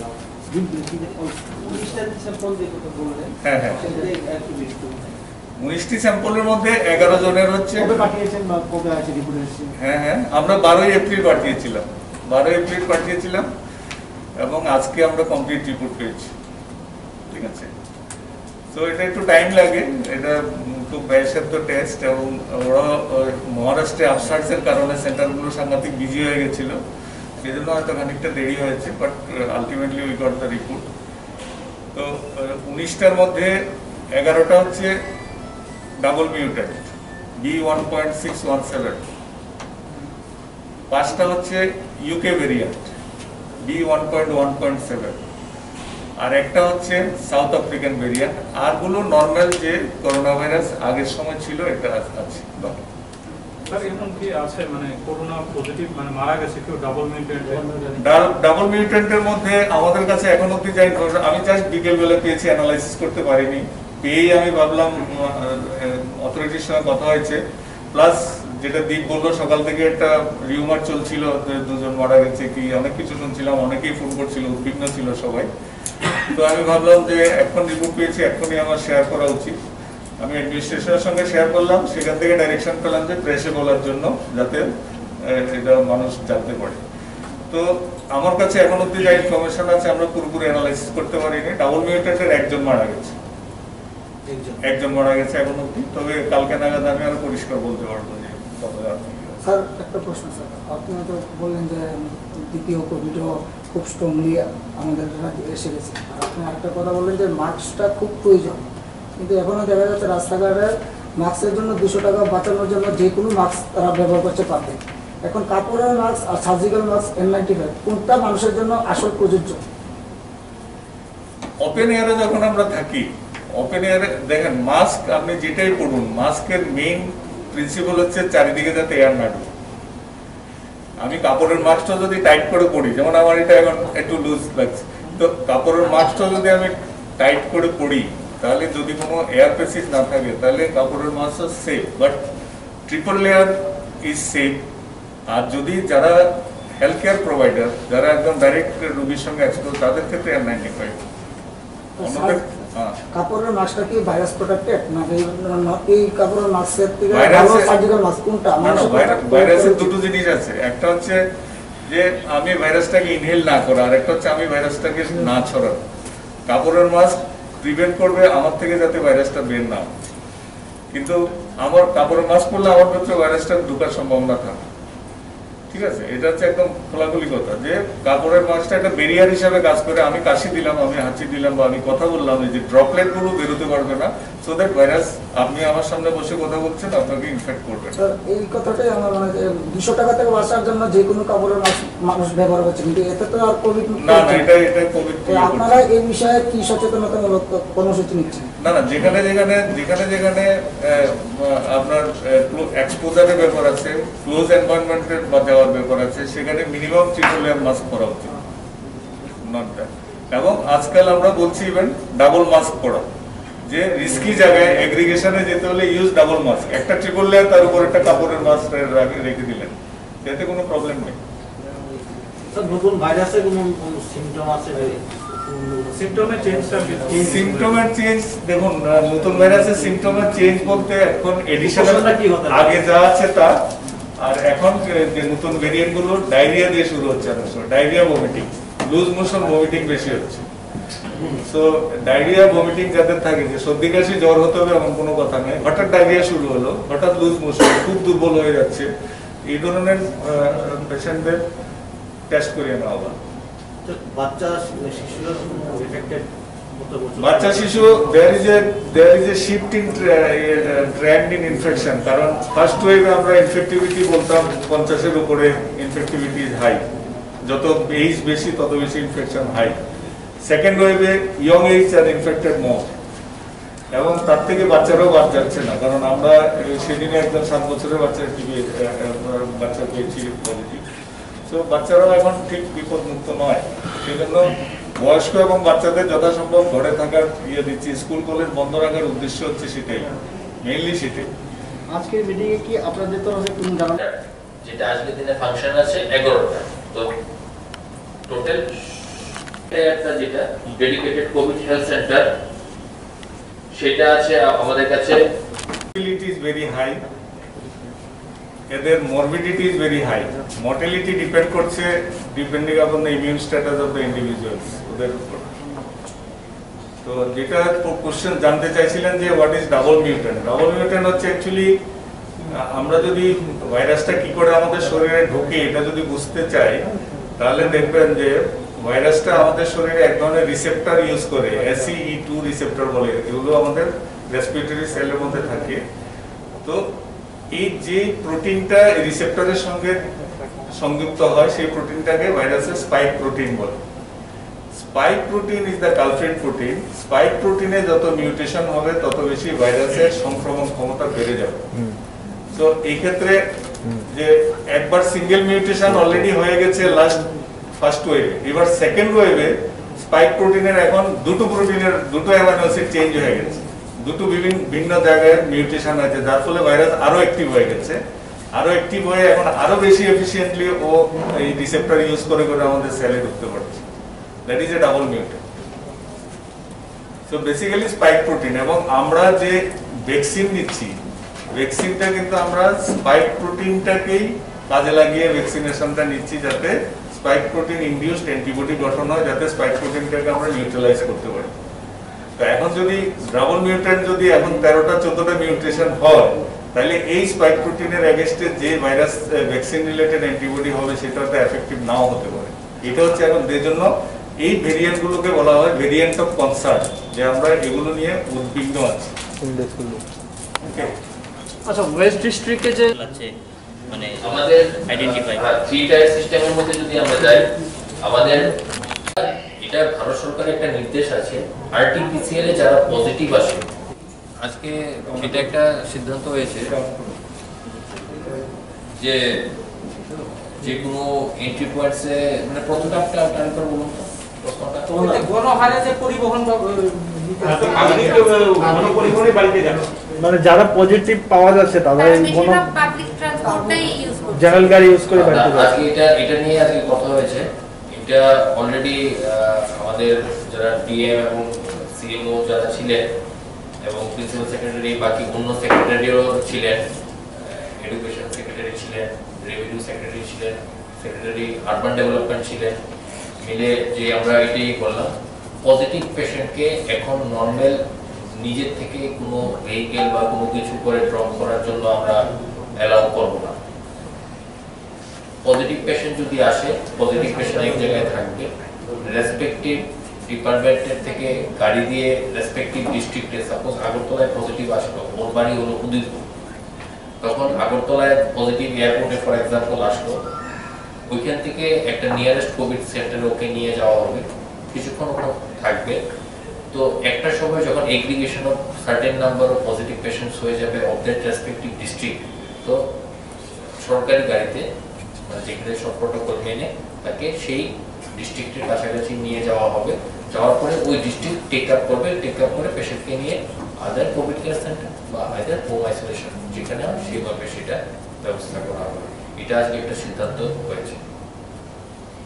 হ্যাঁ হ্যাঁ উনিশটি স্যাম্পলের মধ্যে এগারো জনের হচ্ছে পাঠিয়েছেন বা কবে আছে রিপোর্ট এসেছে? হ্যাঁ হ্যাঁ আমরা বারোই এপ্রিল পাঠিয়েছিলাম, বারোই এপ্রিল পাঠিয়েছিলাম এবং আজকে আমরা কমপ্লিট রিপোর্ট পেয়েছি। ঠিক আছে, তো এটা একটু টাইম লাগে, এটা খুব ব্যয়সাধ্য টেস্ট, এবং ওরা মহারাষ্ট্রে আপসার্টসের কারণে সেন্টারগুলো সাংঘাতিক বিজি হয়ে গেছিল, সেই জন্য হয়তো খানিকটা দেরি হয়েছে, but ultimately we got the report. তো উনিশটার মধ্যে এগারোটা হচ্ছে double mutant B one point six one seven, পাঁচটা হচ্ছে UK variant B one point one point seven, আর একটা হচ্ছে সাউথ আফ্রিকান ভেরিয়েন্ট, আরগুলো নর্মাল যে করোনা ভাইরাস আগের সময় ছিল এটা আছে। ডাবল মিউটেন্টের মধ্যে আমাদের কাছে এখন অব্দি যাই, আমি জাস্ট বিকেল বেলা পেয়েছি, অ্যানালাইসিস করতে পারিনি, পেয়েই আমি ভাবলাম অথরিটির সঙ্গে কথা হয়েছে, প্লাস যেটা দীপ বললো সকাল থেকে একটা রিউমার চলছিল দুজন মারা গেছে কি অনেক কিছু শুনছিলাম, অনেকেই ফোন করছিল, উদ্বিগ্ন ছিল সবাই। তো আমি ভাবলাম যে এখন রিপোর্ট পেয়েছি এখনই আমার শেয়ার করা উচিত, আমি অ্যাডমিনিস্ট্রেশনের সঙ্গে শেয়ার করলাম, সেখান থেকে ডাইরেকশন পেলাম যে প্রেসে বলার জন্য, যাতে এটা মানুষ জানতে পারে। তো আমার কাছে এখন অব্দি যা ইনফরমেশন আছে আমরা পুরোপুরি অ্যানালাইসিস করতে পারিনি, ডাবল মিউটেন্টের একজন মারা গেছে, একজন মারা গেছে এখন অব্দি, তবে কালকে নাগাদ আমি আরো পরিষ্কার বলতে পারবো যে স্যার একটা প্রশ্ন স্যার, আপনি তো বললেন যে দ্বিতীয় কোভিডও খুব স্ট্রংলি আমাদের রাজ্যে এসে গেছে, আর আপনি আরেকটা কথা বললেন যে মাস্কটা খুব প্রয়োজন, কিন্তু এখনো দেখা যাচ্ছে রাস্তাঘাটে মাস্কের জন্য দুশো টাকা বাঁচানোর জন্য যে কোনো মাস্ক তারা ব্যবহার করতে পারবে। এখন কাপড়ের মাস্ক আর surgical mask N ninety five কোনটা মানুষের জন্য আসল প্রযোজ্য? ওপেন এয়ারে যখন আমরা থাকি, ওপেন এয়ারে দেখেন মাস্ক আপনি যেটাই পড়ুন, মাস্কের মেইন প্রিন্সিপাল হচ্ছে চারিদিকে যাতে এয়ার না ঢুকে। আমি কাপড়ের মাস্কটা যদি টাইট করে পড়ি, যেমন আমার এটা এখন একটু লুজ লাগছে, তো কাপড়ের মাস্কটা যদি আমি টাইট করে পড়ি, তাহলে যদি কোনো এয়ার প্যাসেজ না থাকে তাহলে কাপড়ের mask safe, but triple layer is safe. আর যদি যারা হেলথ কেয়ার প্রোভাইডার, যারা একদম ডাইরেক্ট রোগীর সঙ্গে এক্সপোজ, তাদের ক্ষেত্রে এন নাইনটি ফাইভ। কাপড়ের মাস্কটা কি ভাইরাস প্রোটেক্টেড না এই কাপড়ের মাস্কের থেকে ভালো সার্জিক্যাল মাস্ক কোনটা? ভাইরাসের দুটো জিনিস আছে, একটা হচ্ছে যে আমি ভাইরাসটাকে ইনহেল না করা, আর একটা হচ্ছে আমি ভাইরাসটাকে না ছড়ানো। কাপড়ের মাস্ক প্রিভেন্ট করবে আমার থেকে যাতে ভাইরাসটা বের না হয়, কিন্তু আমার কাপড়ের মাস্ক পরলে আমার ক্ষেত্রে ভাইরাসটা ঢোকার সম্ভাবনা থাকে। ঠিক আছে, এটা হচ্ছে একদম খোলাখুলি কথা যে কাপড়ের মাস্কটা একটা ব্যারিয়ার হিসাবে কাজ করে। আমি কাশি দিলাম, আমি হাঁচি দিলাম বা আমি কথা বললাম, এই যে ড্রপলেট গুলো বেরোতে পারবে না, সো দ্যাট ভাইরাস আপনি আমার সামনে বসে কথা বলছেন আপনাকে ইনফেক্ট করবে। এই কথাটাই আমার মনে হয় দুশো টাকা থেকে বাঁচার জন্য যে কোনো কাপড়ের মাস্ক মানুষ ব্যবহার করছে, কিন্তু এতে তো আর কোভিড না না এটা এটা কোভিড। আপনারা এই বিষয়ে কি সচেতনতামূলক কর্মসূচি নিচ্ছেন? না না যেখানে যেখানে যেখানে যেখানে আপনার এক্সপোজারের ব্যাপার আছে, ক্লোজ এনভায়রনমেন্টের যাওয়ার ব্যাপার আছে, সেখানে মিনিমাম ট্রিপল লেয়ার মাস্ক পরা উচিত। এবং আজকাল আমরা বলছি ইভেন ডাবল মাস্ক পরা, যে রিস্কি জায়গায় এগ্রিগেশনে যেতে হলে ইউজ ডাবল মাস্ক, একটা ট্রিপল লেয়ার তার উপর একটা কাপড়ের মাস্ক রেখে দিলেন, এতে কোনো প্রবলেম নেই। স্যার নতুন ভাইরাসের কোনো সিমটম আছে ভাই? সিমটমের চেঞ্জটা সিমটমের চেঞ্জ দেখুন, নতুন ভাইরাসের সিমটমের চেঞ্জ বলতে এখন এডিশনাল আগে যা আছে তা, আর এখন যে নতুন ভেরিয়েন্ট গুলো ডায়রিয়া দিয়ে শুরু হচ্ছে, diarrhoea vomiting, loose motion vomiting বেশি হচ্ছে। সো ডায়রিয়া ভমিটিং যাদের থাকে, যে সর্দি কাশি জ্বর হতে হবে এমন কোনো কথা নেই, হঠাৎ ডায়রিয়া শুরু হলো, হঠাৎ লুজ মোশন, খুব দুর্বল হয়ে যাচ্ছে, এই ধরনের পেশেন্টদের টেস্ট করিয়ে নেওয়া হবে। বাচ্চা শিশুরা এফেক্টেড বাচ্চা শিশু there is a there is a shift in trend in infection, কারণ ফার্স্ট ওয়েভে আমরা ইনফেক্টিভিটি বলতাম পঞ্চাশের উপরে ইনফেক্টিভিটি ইজ হাই, যত এজ বেশি তত বেশি ইনফেকশন হাই। সেকেন্ড ওয়েভে ইয়ং এজ আর ইনফেক্টেড মোর, এবং তার থেকে বাচ্চারাও বাদ যাচ্ছে না, কারণ আমরা সেদিনে একজন সাত বছরের বাচ্চা টিভি বাচ্চা পেয়েছি পজিটিভ। তো বাচ্চারাও এখন ঠিক বিপদ মুক্ত নয়, সেই জন্য বয়স্ক এবং বাচ্চাদের যথাসম্ভব ঘরে থাকার ইয়ে দিচ্ছি। স্কুল কলেজ বন্ধ রাখার উদ্দেশ্য হচ্ছে সেটাই, মেইনলি সেটাই। আজকের মিটিং এ কি আপনাদের তরফে কোনো জানানো, যেটা আজকের দিনে ফাংশন আছে এগারোটা, তো টোটাল একটা যেটা ডেডিকেটেড কোভিড হেলথ সেন্টার সেটা আছে আমাদের কাছে। Mortality is very high, এদের morbidity is very high, mortality depend করছে depending upon the immune status of the individuals, ওদের উপর। তো যেটা কোশ্চেন জানতে চাইছিলেন যে what is double mutant, double mutant হচ্ছে অ্যাকচুয়ালি আমরা যদি ভাইরাসটা কি করে আমাদের শরীরে ঢোকে এটা যদি বুঝতে চাই, তাহলে দেখবেন যে ভাইরাসটা আমাদের শরীরে এক ধরনের রিসেপ্টর ইউজ করে, S E E two receptor বলে, এগুলো আমাদের রেসপিরেটরি সেলের মধ্যে থাকে। তো এই যে প্রোটিনটা রিসেপ্টরের সঙ্গে সংযুক্ত হয় সেই প্রোটিনটাকে ভাইরাসের স্পাইক প্রোটিন বলে। Spike protein is the culprit protein. Spike প্রোটিনে যত মিউটেশন হবে তত বেশি ভাইরাসের সংক্রমণ ক্ষমতা বেড়ে যাবে। তো এই ক্ষেত্রে যে একবার সিঙ্গেল মিউটেশন অলরেডি হয়ে গেছে লাস্ট ফার্স্ট ওয়েভে, এবার সেকেন্ড ওয়েভে স্পাইক প্রোটিনের এখন দুটো প্রোটিনের দুটো অ্যামাইনো অ্যাসিড চেঞ্জ হয়ে গেছে, দুটো বিভিন্ন ভিন্ন জায়গায় মিউটেশন হয়েছে, যার ফলে ভাইরাস আরো অ্যাক্টিভ হয়ে গেছে, আরো অ্যাক্টিভ হয়ে এখন আরো বেশি এফিশিয়েন্টলি ও এই রিসেপ্টর ইউজ করে করে আমাদের সেলে ঢুকতে পারছে। That is a double mutant. So basically spike protein, এবং আমরা যে ভ্যাকসিন নিচ্ছি, ভ্যাকসিনটা কিন্তু আমরা স্পাইক প্রোটিনটাকেই কাজে লাগিয়ে ভ্যাকসিনেশনটা নিচ্ছি, যাতে স্পাইক প্রোটিন ইনডিউসড অ্যান্টিবডি গঠন হয়, যাতে স্পাইক প্রোটিনটাকে আমরা নিউট্রালাইজ করতে পারি। তো এখন যদি ডাবল মিউট্যান্ট যদি এখন তেরোটা চোদ্দটা মিউটেশন হয়, তাহলে এই স্পাইক প্রোটিনের এগেইনস্টে যে ভাইরাস ভ্যাকসিন রিলেটেড অ্যান্টিবডি হবে সেটাতে এফেক্টিভ নাও হতে পারে। এটা হচ্ছে এখন এর জন্য এই ভেরিয়েন্ট গুলোকে বলা হয় ভেরিয়েন্ট অফ কনসার্ন, যে আমরা এগুলো নিয়ে উদ্বিগ্ন আছি। ওকে, আচ্ছা ওয়েস্ট ডিস্ট্রিক্টে যে আছে মানে আমাদের আইডেন্টিফাই থ্রি টায়ার সিস্টেমের মধ্যে যদি আমরা যাই, আমাদের এটা ভারত সরকারের একটা নির্দেশ আছে, আরটিপিসিআর এ যারা পজিটিভ আসে, আজকে সেটা একটা সিদ্ধান্ত হয়েছে যে যে কোনো এন্ট্রি পয়েন্টসে মানে প্রথমটা একটা টার্গেট বলুন তো প্রশ্নটা গণহারে পরিবহন গণপরিবহনে বাড়িতে যাবে, মানে যারা পজিটিভ পাওয়া যাচ্ছে তারা কোনো পাবলিক ট্রান্সপোর্টটাই ইউজ করছে, জেনারেল গাড়ি ইউজ করে বাড়িতে যাচ্ছে। আজকে এটা এটা নিয়ে আজকে কথা হয়েছে, এটা অলরেডি আমাদের যারা ডিএম এবং সিএমও যারা ছিলেন এবং প্রিন্সিপাল সেক্রেটারি, বাকি অন্য সেক্রেটারিও ছিলেন, এডুকেশন সেক্রেটারি ছিলেন, রেভিনিউ সেক্রেটারি ছিলেন, সেক্রেটারি আরবান ডেভেলপমেন্ট ছিলেন, মিলে যে আমরা এটাই করলাম, পজিটিভ পেশেন্টকে এখন নর্মাল নিজের থেকে কোনো ভেহিকেল বা কোনো কিছু করে ড্রপ করার জন্য আমরা অ্যালাউ করব না। পজিটিভ পেশেন্ট যদি আসে, পজিটিভ পেশেন্ট এক জায়গায় থাকবে, রেসপেক্টিভ ডিপার্টমেন্টের থেকে গাড়ি দিয়ে রেসপেক্টিভ ডিস্ট্রিক্টে, সাপোজ আগরতলায় পজিটিভ আসলো, ওর বাড়ি হলো উদিতপুর, তখন আগরতলায় পজিটিভ এয়ারপোর্টে ফর এক্সাম্পল আসলো, ওইখান থেকে একটা নিয়ারেস্ট কোভিড সেন্টারে ওকে নিয়ে যাওয়া হবে, কিছুক্ষণ ওখানে থাকবে। তো একটা সময় যখন aggregation of certain number of positive patients হয়ে যাবে অফ দ্যাট রেসপেক্টিভ ডিস্ট্রিক্ট, তো সরকারি গাড়িতে যেখানে সব প্রোটোকল মেনে তাকে সেই ডিস্ট্রিক্টের কাছাকাছি নিয়ে যাওয়া হবে, যাওয়ার পরে ওই ডিস্ট্রিক্ট টেক আপ করবে, টেক আপ করে পেশেন্টকে নিয়ে আদার কোভিড কেয়ার সেন্টার বা আদার হোম আইসোলেশন যেখানে সেইভাবে সেটা ব্যবস্থা করা হবে। এটা আজকে একটা সিদ্ধান্ত হয়েছে।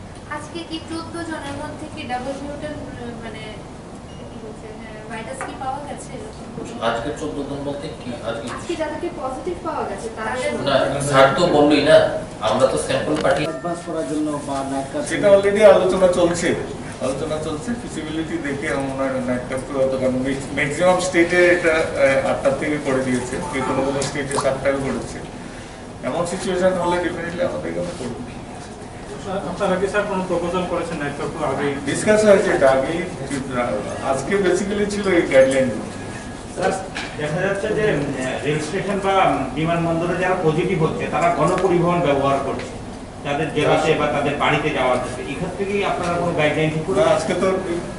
আজকে কি চোদ্দ জনের মধ্যে কি ডাবল মিউটেন্ট মানে কি বলছে ভাইরাস কি পাওয়া গেছে? আজকে চোদ্দ জন বলতে কি আজকে আজকে যাদেরকে পজিটিভ পাওয়া গেছে তাদের না স্যার তো বললই না, আমরা তো স্যাম্পল পাঠিয়ে অ্যাডভান্স করার জন্য বা নাইট কার্ড সেটা অলরেডি আলোচনা চলছে আলোচনা চলছে ফিজিবিলিটি দেখে আমরা নাইট কার্ফিউ হতো, কারণ ম্যাক্সিমাম স্টেটে এটা আটটার থেকে করে দিয়েছে, কোনো কোনো স্টেটে সাতটায় করেছে। এমন সিচুয়েশন হলে ডেফিনেটলি আমাদের এখানে করবে। আপনারা কি স্যার কোনো প্রপোজাল করেছেন নাইট কার্ফিউ আগে ডিসকাস হয়েছে? এটা আগেই আজকে বেসিক্যালি ছিল এই গাইডলাইন। স্যার দেখা যাচ্ছে যে রেল স্টেশন বা বিমানবন্দরে যারা পজিটিভ হচ্ছে তারা গণপরিবহন ব্যবহার করছে তাদের জেলাতে বা তাদের বাড়িতে যাওয়ার জন্য, এক্ষেত্রে কি আপনারা কোনো গাইডলাইন ঠিক করে? আজকে তো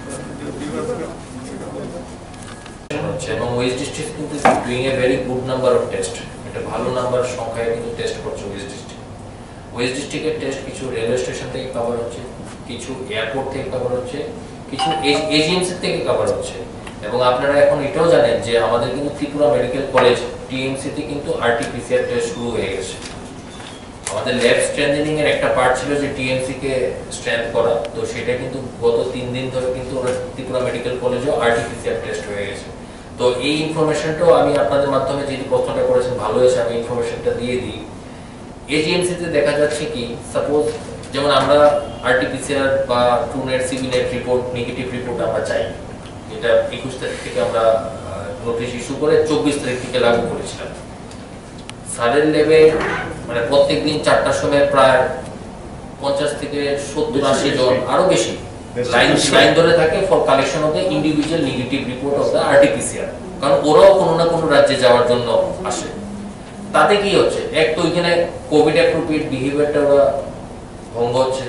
এবং ওয়েস্ট ডিস্ট্রিক্ট কিন্তু doing a very good number of test, এটা ভালো নাম্বার সংখ্যায় কিন্তু টেস্ট করছে ওয়েস্ট ডিস্ট্রিক্ট। ওয়েস্ট ডিস্ট্রিক্টের টেস্ট কিছু রেলওয়ে স্টেশন থেকে কভার হচ্ছে, কিছু এয়ারপোর্ট থেকে কভার হচ্ছে, কিছু এজিএমসি থেকে কভার হচ্ছে। এবং আপনারা এখন এটাও জানেন যে আমাদের কিন্তু ত্রিপুরা মেডিকেল কলেজ টিএমসিতে কিন্তু আরটিপিসিআর টেস্ট শুরু হয়ে গেছে। আমাদের ল্যাব স্ট্রেন্থেনিং এর একটা পার্ট ছিল যে টিএমসি কে স্ট্রেংথ করা, তো সেটা কিন্তু গত তিন দিন ধরে কিন্তু ওরা ত্রিপুরা মেডিকেল কলেজেও আরটিপিসিআর টেস্ট হয়ে গেছে। তো এই ইনফরমেশনটাও আমি আপনাদের মাধ্যমে যেহেতু প্রশ্নটা করেছেন ভালো হয়েছে, আমি ইনফরমেশনটা দিয়ে দিই। এজিএমসিতে দেখা যাচ্ছে কি, সাপোজ যেমন আমরা আরটিপিসিআর বা TrueNat CBNAAT report negative report আমরা চাই, এটা একুশ তারিখ থেকে আমরা নোটিশ ইস্যু করে চব্বিশ তারিখ থেকে লাগু করেছিলাম। সারের লেভে মানে প্রত্যেক দিন চারটার সময় প্রায় পঞ্চাশ থেকে সত্তর আশি জন আরো বেশি লাইন লাইন ধরে থাকে for collection of the individual negative report of the RTPCR, কারণ ওরাও কোনো না কোনো রাজ্যে যাওয়ার জন্য আসে। তাতে কি হচ্ছে, এক তো ওইখানে কোভিড অ্যাপ্রোপ্রিয়েট বিহেভিয়ারটা ওরা ভঙ্গ হচ্ছে।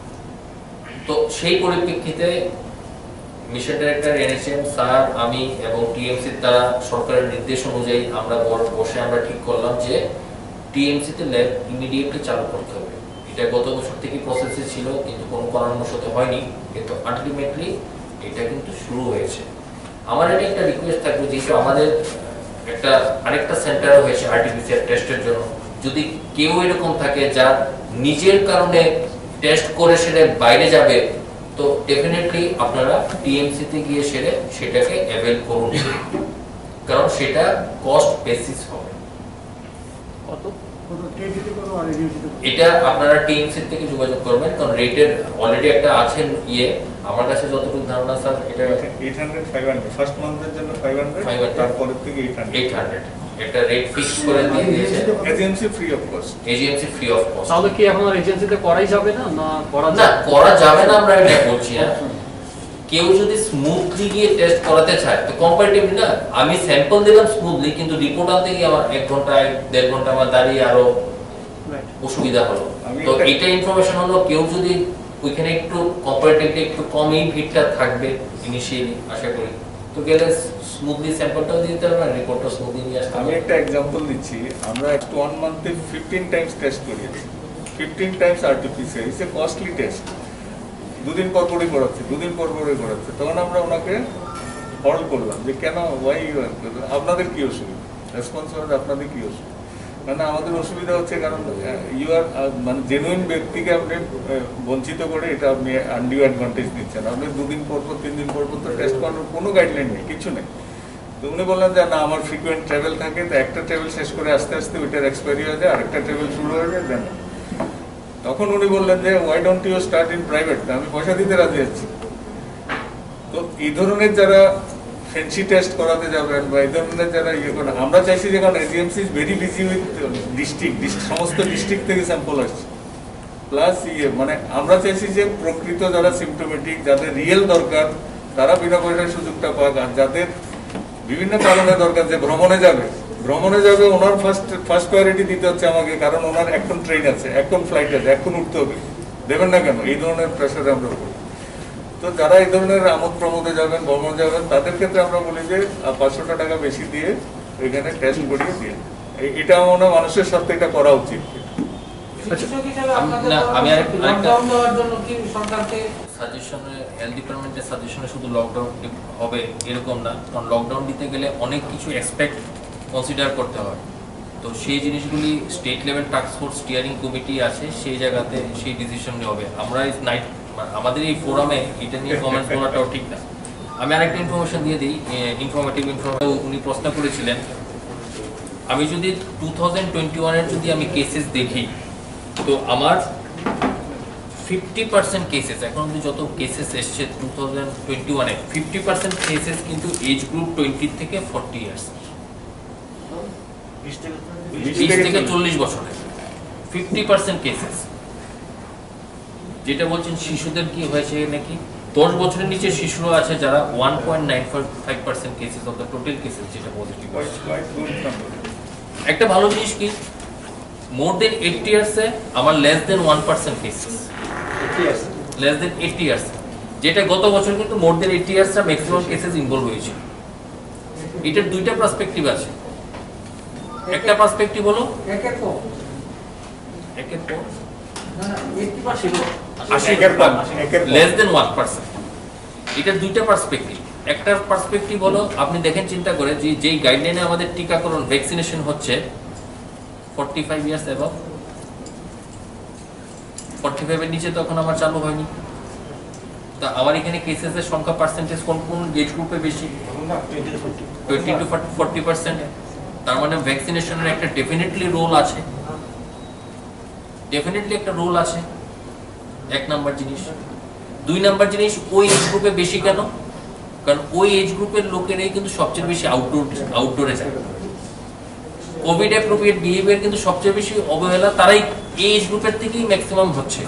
তো সেই পরিপ্রেক্ষিতে মিশন ডাইরেক্টর এনএচএম স্যার আমি এবং টিএমসির দ্বারা সরকারের নির্দেশ অনুযায়ী আমরা বসে আমরা ঠিক করলাম যে টিএমসিতে ল্যাব ইমিডিয়েটলি চালু করতে হবে। এটা গত বছর থেকে প্রসেসে ছিল কিন্তু কোনো কারণবশত হয়নি, কিন্তু আলটিমেটলি এটা কিন্তু শুরু হয়েছে। আমার এটা একটা রিকোয়েস্ট থাকবে, যেহেতু আমাদের একটা আরেকটা সেন্টার হয়েছে আরটিপিসিআর টেস্টের জন্য, যদি কেউ এরকম থাকে যার নিজের কারণে টেস্ট করে সেটা বাইরে যাবে, তো ডেফিনেটলি আপনারা টিএমসি তে গিয়ে সেরে সেটাকে অ্যাভেল করুন, কারণ সেটা কস্ট বেসিস হবে। কত কত টিএমসি করব আর এজিএমসি এটা আপনারা টিএমসি থেকে যোগাযোগ করবেন, কারণ রেটের অলরেডি একটা আছে ইয়ে, আমার কাছে যতটুকু ধারণা স্যার এটা আট হাজার পাঁচশো ফার্স্ট মান্থের জন্য পাঁচ হাজার, তারপরে থেকে আট হাজার আট হাজার একটা রেট ফিক্স করে দিয়ে দিয়েছে। AGMC free of cost, AGMC free of cost. তাহলে কি এখন আর এজেন্সিতে করাই যাবে না, না করা না করা যাবে না আমরা এটা বলছি না। কেউ যদি স্মুথলি গিয়ে টেস্ট করাতে চায় তো কম্পারেটিভলি না, আমি স্যাম্পল দিলাম স্মুথলি, কিন্তু রিপোর্ট আনতে গিয়ে আমার এক ঘন্টা দেড় ঘন্টা আমার দাঁড়িয়ে আরো অসুবিধা হলো। তো এটা ইনফরমেশন হলো, কেউ যদি ওইখানে একটু কম্পারেটিভলি একটু কমই ভিড়টা থাকবে ইনিশিয়ালি আশা করি, তো গেলে স্মুথলি স্যাম্পলটাও দিতে হবে আর রিপোর্টটা স্মুথলি নিয়ে আসতে হবে। আমি একটা एग्जांपल দিচ্ছি, আমরা একটু ওয়ান মান্থে ফিফটিন টাইমস টেস্ট করি, fifteen times RTPCR is a costly test. দুদিন পর পরই করাচ্ছে দুদিন পর পরই করাচ্ছে তখন আমরা ওনাকে হল্ড করলাম যে কেন, ওয়াই আপনাদের কি অসুবিধা, রেসপন্স হবে আপনাদের কি অসুবিধা, মানে আমাদের অসুবিধা হচ্ছে কারণ ইউ আর মানে জেনুইন ব্যক্তিকে আপনি বঞ্চিত করে এটা আপনি আনডিউ অ্যাডভান্টেজ নিচ্ছেন। আপনি দুদিন পর পর তিন দিন পর পর তো টেস্ট করানোর কোনো গাইডলাইন নেই, কিছু নেই। তো উনি বললেন যে না আমার ফ্রিকুয়েন্ট ট্রাভেল থাকে, তো একটা ট্রাভেল শেষ করে আস্তে আস্তে ওইটার এক্সপায়ারি হয়ে যায়, আরেকটা ট্রাভেল শুরু হয়ে যায়। দেন তখন উনি বললেন যে why don't you start in private, আমি পয়সা দিতে রাজি আছি। তো এই ধরনের যারা ফ্যান্সি টেস্ট করাতে যাবেন বা এই ধরনের যারা ইয়ে করেন, আমরা চাইছি যে কারণ AGMC is very busy with district, সমস্ত ডিস্ট্রিক্ট থেকে স্যাম্পল আসছে প্লাস ইয়ে, মানে আমরা চাইছি যে প্রকৃত যারা সিমটোমেটিক, যাদের রিয়েল দরকার তারা বিনা পয়সার সুযোগটা পাক, আর যাদের বিভিন্ন কারণে দরকার, যে ভ্রমণে যাবে ভ্রমণে যাবে ওনার ফার্স্ট ফার্স্ট প্রায়োরিটি দিতে হচ্ছে আমাকে, কারণ ওনার এখন ট্রেন আছে, এখন ফ্লাইট আছে, এখন উঠতে হবে, দেবেন না কেন, এই ধরনের প্রেশারে আমরা করি। তো যারা এই ধরনের আমোদ প্রমোদে যাবেন, ভ্রমণ যাবেন, তাদের ক্ষেত্রে আমরা বলি যে পাঁচশোটা টাকা বেশি দিয়ে এখানে টেস্ট করিয়ে দিয়ে, এটা মনে হয় মানুষের সাথে এটা করা উচিত। আমি আরেকটা সাজেশনে হেলথ ডিপার্টমেন্টের সাজেশনে শুধু লকডাউন হবে এরকম না, কারণ লকডাউন দিতে গেলে অনেক কিছু এক্সপেক্ট কনসিডার করতে হয়। তো সেই জিনিসগুলি state level task force steering committee আছে, সেই জায়গাতে সেই ডিসিশন হবে। আমরা নাইট আমাদের এই ফোরামে এটা নিয়ে কমেন্টস বলাটাও ঠিক না। আমি আরেকটা ইনফরমেশন দিয়ে দিই, ইনফরমেটিভ ইনফরমেশন। উনি প্রশ্ন করেছিলেন আমি যদি টু থাউজেন্ড টোয়েন্টি ওয়ানের যদি আমি কেসেস দেখি, তো আমার ফিফটি পার্সেন্ট কেসেস এখন অব্দি যত কেসেস এসছে টু থাউজেন্ড টোয়েন্টি ওয়ানে ফিফটি পার্সেন্ট কেসেস কিন্তু এজ গ্রুপ টোয়েন্টি থেকে ফর্টি ইয়ার্স, বিশ থেকে চল্লিশ বছরের ফিফটি পার্সেন্ট কেসেস। যেটা বলছেন শিশুদের কি হয়েছে নাকি, দশ বছরের নিচে শিশুরা আছে যারা one point nine five percent cases of the total cases যেটা পজিটিভ। একটা ভালো জিনিস কি, মোর দেন এইটটি ইয়ার্সে আমার less than one percent cases, less than eighty years, যেটা গত বছর কিন্তু মোর দেন এইটটি ইয়ার্সটা ম্যাক্সিমাম কেসেস ইনভলভ হয়েছে। এটার দুইটা পার্সপেক্টিভ আছে। একটা পার্সপেক্টিভ হলো একের পর একের পর লেস দেন ওয়ান পার্সেন্ট। এটার দুইটা পার্সপেক্টিভ। একটা পার্সপেক্টিভ হলো আপনি দেখেন চিন্তা করে যে যেই গাইডলাইনে আমাদের টিকাকরণ ভ্যাকসিনেশন হচ্ছে forty five years above, forty five এর নিচে তখন আমার চালু হয়নি। তা আমার এখানে কেসেসের সংখ্যা পার্সেন্টেজ কোন কোন এজ গ্রুপে বেশি, টোয়েন্টি টু ফর্টি পার্সেন্ট। তার মানে ভ্যাকসিনেশনের একটা ডেফিনেটলি রোল আছে, ডেফিনেটলি একটা রোল আছে। এক নাম্বার জিনিস। দুই নাম্বার জিনিস, ওই এজ গ্রুপে বেশি কেন? কারণ ওই এজ গ্রুপের লোকেরাই কিন্তু সবচেয়ে বেশি আউটডোর আউটডোরে যায়। কোভিড অ্যাপ্রোপ্রিয়েট বিহেভিয়ার কিন্তু সবচেয়ে বেশি অবহেলা তারাই এই এজ গ্রুপের থেকেই ম্যাক্সিমাম হচ্ছে,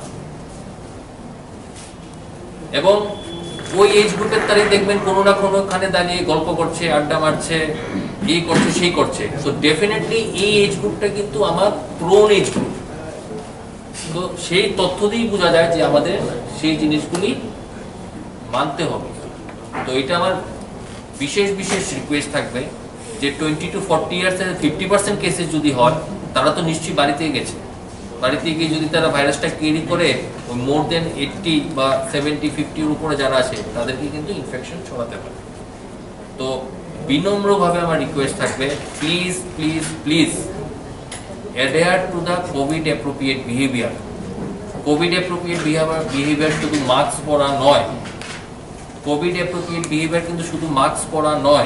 এবং ওই এজ গ্রুপের তারাই দেখবেন কোনো না কোনোখানে দাঁড়িয়ে গল্প করছে, আড্ডা মারছে, এই করছে সেই করছে। তো ডেফিনেটলি এই এজ গ্রুপটা কিন্তু আমার প্রোন এজ গ্রুপ। তো সেই তথ্য দিয়েই বোঝা যায় যে আমাদের সেই জিনিসগুলি মানতে হবে। তো এটা আমার বিশেষ বিশেষ রিকোয়েস্ট থাকবে যে টোয়েন্টি টু ফর্টি ইয়ার্সের ফিফটি পার্সেন্ট কেসেস যদি হয়, তারা তো নিশ্চয়ই বাড়িতেই গেছে, বাড়িতে গিয়ে যদি তারা ভাইরাসটা ক্যারি করে ওই মোর দেন এইটটি বা সেভেন্টি ফিফটির উপরে যারা আছে তাদেরকে কিন্তু ইনফেকশন ছড়াতে পারে। তো বিনম্রভাবে আমার রিকোয়েস্ট থাকবে, please please please adhere to the Covid appropriate behaviour. Covid appropriate behaviour behaviour শুধু মাস্ক পরা নয়, কোভিড অ্যাপ্রোপ্রিয়েট বিহেভিয়ার কিন্তু শুধু মাস্ক পরা নয়,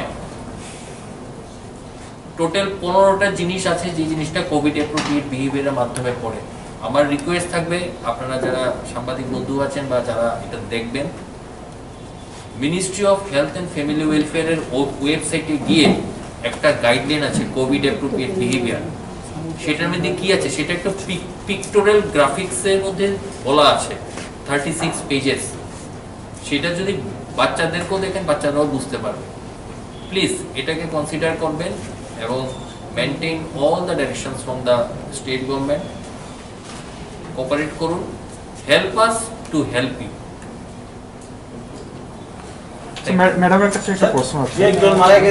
টোটাল পনেরোটা জিনিস আছে যে জিনিসটা কোভিড অ্যাপ্রোপ্রিয়েট বিহেভিয়ারের মাধ্যমে পড়ে। আমার রিকোয়েস্ট থাকবে আপনারা যারা সাংবাদিক বন্ধু আছেন বা যারা এটা দেখবেন, ministry of health and family ওয়েলফেয়ারের ওয়েবসাইটে গিয়ে একটা গাইডলাইন আছে কোভিড অ্যাপ্রোপ্রিয়েট বিহেভিয়ার। সেটার মধ্যে কি আছে, সেটা একটা পিক্টোরাল গ্রাফিক্সের মধ্যে বলা আছে, থার্টি সিক্স পেজেস। সেটা যদি বাচ্চাদেরকেও দেখেন বাচ্চারাও বুঝতে পারবে। প্লিজ এটাকে কনসিডার করবেন এবং maintain all the directions from the state government. Cooperate করুন, help us to help you. ম্যাডামের কাছে একটা প্রশ্ন আছে।